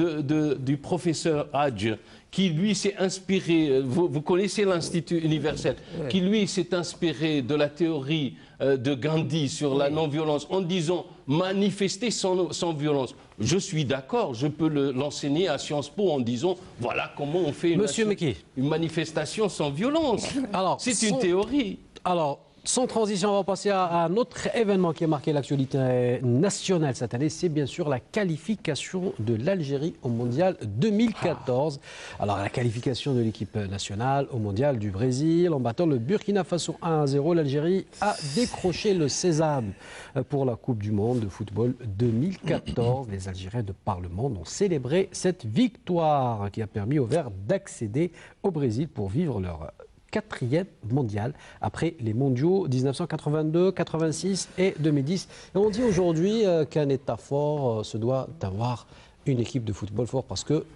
Speaker 4: du professeur Hadj, qui lui s'est inspiré, vous connaissez l'Institut universel, qui lui s'est inspiré de la théorie de Gandhi sur la non-violence en disant manifester sans violence. Je suis d'accord, je peux l'enseigner à Sciences Po en disant voilà comment on fait une manifestation sans violence. C'est une théorie.
Speaker 2: Alors, sans transition, on va passer à un autre événement qui a marqué l'actualité nationale cette année. C'est bien sûr la qualification de l'Algérie au Mondial 2014. Alors, la qualification de l'équipe nationale au Mondial du Brésil. En battant le Burkina Faso 1-0, l'Algérie a décroché le sésame pour la Coupe du Monde de football 2014. Les Algériens de par le monde ont célébré cette victoire qui a permis aux Verts d'accéder au Brésil pour vivre leur 4e mondial après les mondiaux 1982, 86 et 2010. Et on dit aujourd'hui qu'un État fort se doit d'avoir une équipe de football fort parce que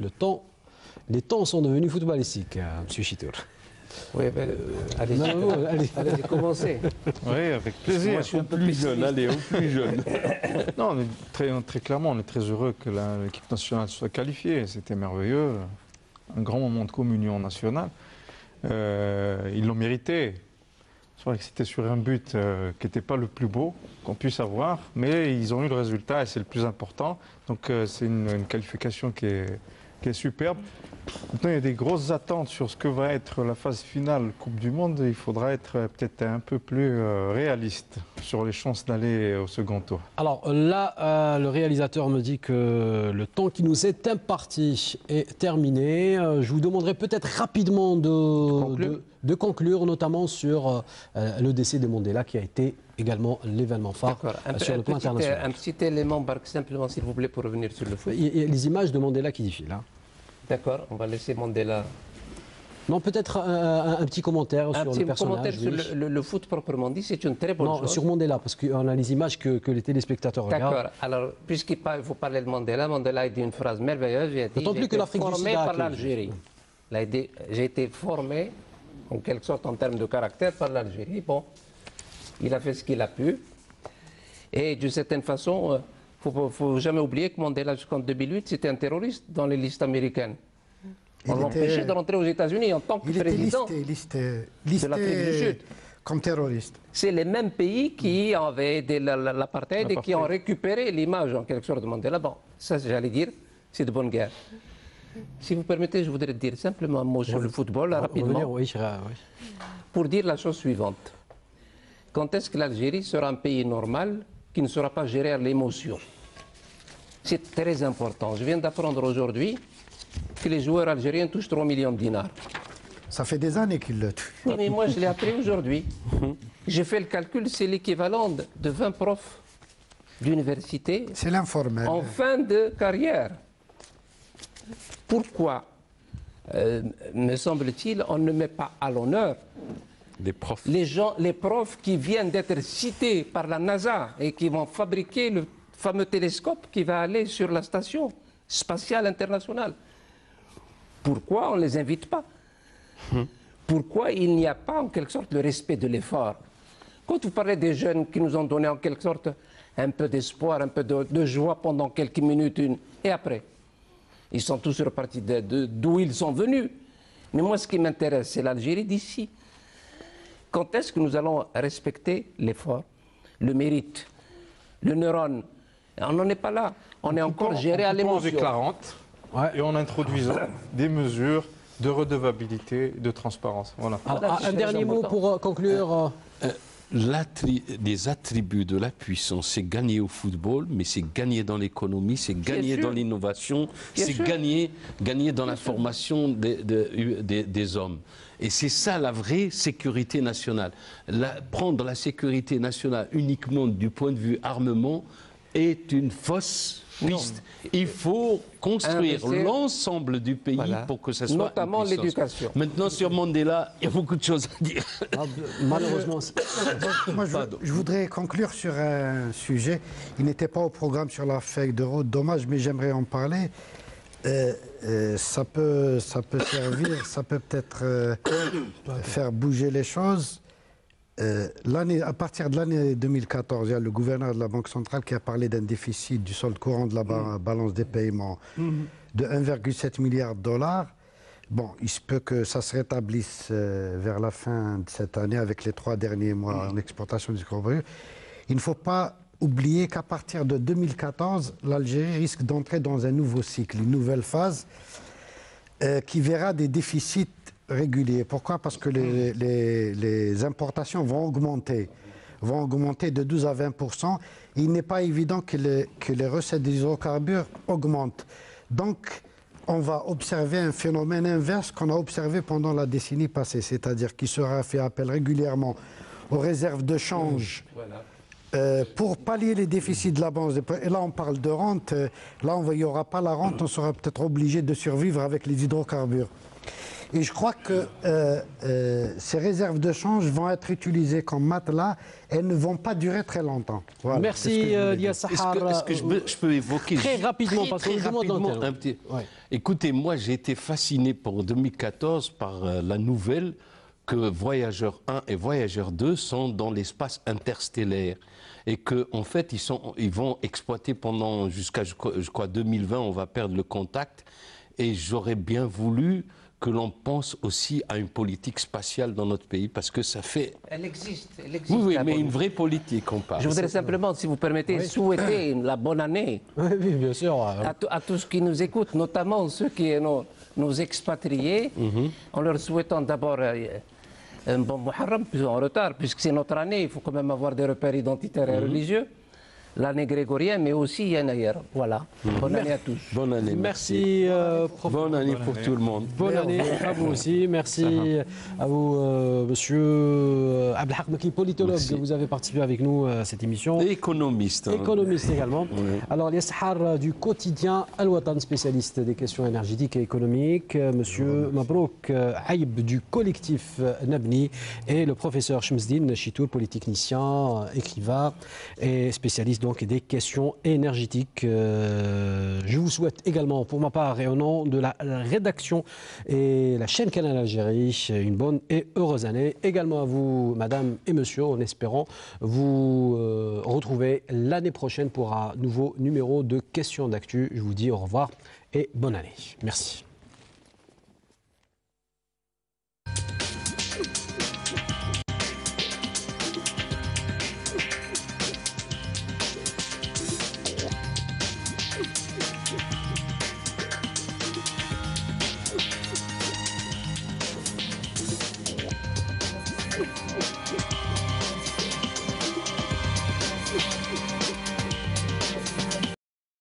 Speaker 2: les temps sont devenus footballistiques, M. Chitour.
Speaker 1: Oui, allez, commencez.
Speaker 3: Oui, avec plaisir.
Speaker 4: Moi, je suis un peu plus jeune, allez, au plus jeune.
Speaker 3: Non, mais très clairement, on est très heureux que l'équipe nationale soit qualifiée. C'était merveilleux. Un grand moment de communion nationale. Ils l'ont mérité. C'est vrai que c'était sur un but qui n'était pas le plus beau qu'on puisse avoir, mais ils ont eu le résultat et c'est le plus important. Donc c'est une qualification qui est superbe. Maintenant, il y a des grosses attentes sur ce que va être la phase finale Coupe du Monde. Il faudra être peut-être un peu plus réaliste sur les chances d'aller au second tour.
Speaker 2: Alors là, le réalisateur me dit que le temps qui nous est imparti est terminé. Je vous demanderai peut-être rapidement de conclure, notamment sur le décès de Mandela, qui a été également l'événement phare sur le plan international.
Speaker 1: Un petit élément, Bark, simplement, s'il vous plaît, pour revenir sur le foot.
Speaker 2: Il y a les images de Mandela qui défilent là.
Speaker 1: D'accord, on va laisser Mandela.
Speaker 2: Non, peut-être un petit commentaire sur le personnage.
Speaker 1: Commentaire sur le foot proprement dit, c'est une très bonne chose.
Speaker 2: Non, sur Mandela, parce qu'on a les images que les téléspectateurs regardent.
Speaker 1: D'accord, alors, puisqu'il faut parler de Mandela, Mandela a dit une phrase merveilleuse.
Speaker 2: D'autant plus que l'Afrique du Sud
Speaker 1: formé par l'Algérie. J'ai été formé, en quelque sorte, en termes de caractère, par l'Algérie. Bon, il a fait ce qu'il a pu. Et d'une certaine façon, il ne faut jamais oublier que Mandela, jusqu'en 2008, c'était un terroriste dans les listes américaines. On l'empêchait de rentrer aux États-Unis en tant que président de l'Afrique du Sud.
Speaker 5: Comme terroriste.
Speaker 1: C'est les mêmes pays qui avaient aidé l'apartheid et qui ont récupéré l'image, en quelque sorte, de Mandela. Bon, ça, j'allais dire, c'est de bonne guerre. Si vous permettez, je voudrais dire simplement un mot sur le football, rapidement, pour dire la chose suivante. Quand est-ce que l'Algérie sera un pays normal qui ne sera pas géré à l'émotion? C'est très important. Je viens d'apprendre aujourd'hui que les joueurs algériens touchent 3 millions de dinars.
Speaker 5: Ça fait des années qu'ils le touchent.
Speaker 1: Oui, mais moi, je l'ai appris aujourd'hui. J'ai fait le calcul, c'est l'équivalent de 20 profs d'université.
Speaker 5: C'est l'informel.
Speaker 1: En fin de carrière. Pourquoi, me semble-t-il, on ne met pas à l'honneur les profs qui viennent d'être cités par la NASA et qui vont fabriquer le fameux télescope qui va aller sur la station spatiale internationale? Pourquoi on ne les invite pas? Pourquoi il n'y a pas en quelque sorte le respect de l'effort? Quand vous parlez des jeunes qui nous ont donné en quelque sorte un peu d'espoir, un peu de joie pendant quelques minutes, et après, ils sont tous repartis d'où ils sont venus. Mais moi, ce qui m'intéresse, c'est l'Algérie d'ici. Quand est-ce que nous allons respecter l'effort, le mérite, le neurone? On n'en est pas là. On est encore géré à l'émotion.
Speaker 3: Avec la rente et en introduisant des mesures de redevabilité, de transparence. Voilà.
Speaker 2: Un dernier mot pour conclure.
Speaker 4: Les attributs de la puissance, c'est gagner au football, mais c'est gagner dans l'économie, c'est gagner dans l'innovation, c'est gagner dans la formation des hommes. Et c'est ça la vraie sécurité nationale. Prendre la sécurité nationale uniquement du point de vue armement est une fausse piste. Il faut construire l'ensemble du pays pour que ça soit
Speaker 1: notamment l'éducation.
Speaker 4: Maintenant, sur Mandela, il y a beaucoup de choses à dire.
Speaker 2: Malheureusement.
Speaker 5: Moi, je voudrais conclure sur un sujet. Il n'était pas au programme sur la feuille de route. Dommage, mais j'aimerais en parler. Ça peut servir, ça peut peut-être faire bouger les choses. À partir de l'année 2014, il y a le gouverneur de la Banque centrale qui a parlé d'un déficit du solde courant de la balance des paiements de 1,7 milliard de dollars. Bon, il se peut que ça se rétablisse vers la fin de cette année avec les 3 derniers mois en exportation d'hydrocarbures. Il ne faut pas oublier qu'à partir de 2014, l'Algérie risque d'entrer dans un nouveau cycle, une nouvelle phase qui verra des déficits réguliers. Pourquoi? Parce que les importations vont augmenter de 12 à 20%. Il n'est pas évident que les recettes des hydrocarbures augmentent. Donc, on va observer un phénomène inverse qu'on a observé pendant la décennie passée, c'est-à-dire qu'il sera fait appel régulièrement aux réserves de change pour pallier les déficits de la banque. Et là, on parle de rente. Là, il n'y aura pas la rente, on sera peut-être obligé de survivre avec les hydrocarbures. Et je crois que ces réserves de change vont être utilisées comme matelas et ne vont pas durer très longtemps. Voilà.
Speaker 2: Merci Lia Sahar.
Speaker 4: Est-ce que je peux évoquer
Speaker 2: très rapidement, parce que
Speaker 4: un petit... Écoutez, moi j'ai été fasciné pour 2014 par la nouvelle que Voyageur 1 et Voyageur 2 sont dans l'espace interstellaire et qu'en fait ils vont exploiter pendant jusqu'à je crois 2020, on va perdre le contact, et j'aurais bien voulu que l'on pense aussi à une politique spatiale dans notre pays, parce que ça fait...
Speaker 1: Elle existe.
Speaker 4: Oui, oui,
Speaker 1: la
Speaker 4: mais
Speaker 1: bonne-
Speaker 4: une vraie politique, on parle.
Speaker 1: Je voudrais simplement, si vous permettez, souhaiter la bonne année
Speaker 2: Oui, oui, bien sûr.
Speaker 1: à tous ceux qui nous écoutent, notamment ceux qui sont nos expatriés, en leur souhaitant d'abord un bon Muharram, plus en retard, puisque c'est notre année, il faut quand même avoir des repères identitaires et religieux. L'année grégorienne, mais aussi Yanaïr. Voilà. Bonne année à tous.
Speaker 4: Bonne année.
Speaker 2: Merci, prof.
Speaker 4: Bonne année pour tout le monde.
Speaker 2: Bonne année à vous aussi. Merci à vous, monsieur Abdelhak Mekki, politologue.
Speaker 4: Merci.
Speaker 2: Vous avez participé avec nous à cette émission.
Speaker 4: Et économiste. hein.
Speaker 2: Économiste également.
Speaker 4: Oui.
Speaker 2: Alors, Liashar du quotidien Al-Watan, spécialiste des questions énergétiques et économiques. Monsieur Mabrouk Aïb du collectif Nabni et le professeur Chemzdine Chitour, polytechnicien, écrivain et spécialiste donc des questions énergétiques. Je vous souhaite également, pour ma part et au nom de la rédaction et la chaîne Canal Algérie, une bonne et heureuse année. Également à vous, madame et monsieur, en espérant vous retrouver l'année prochaine pour un nouveau numéro de questions d'actu. Je vous dis au revoir et bonne année. Merci.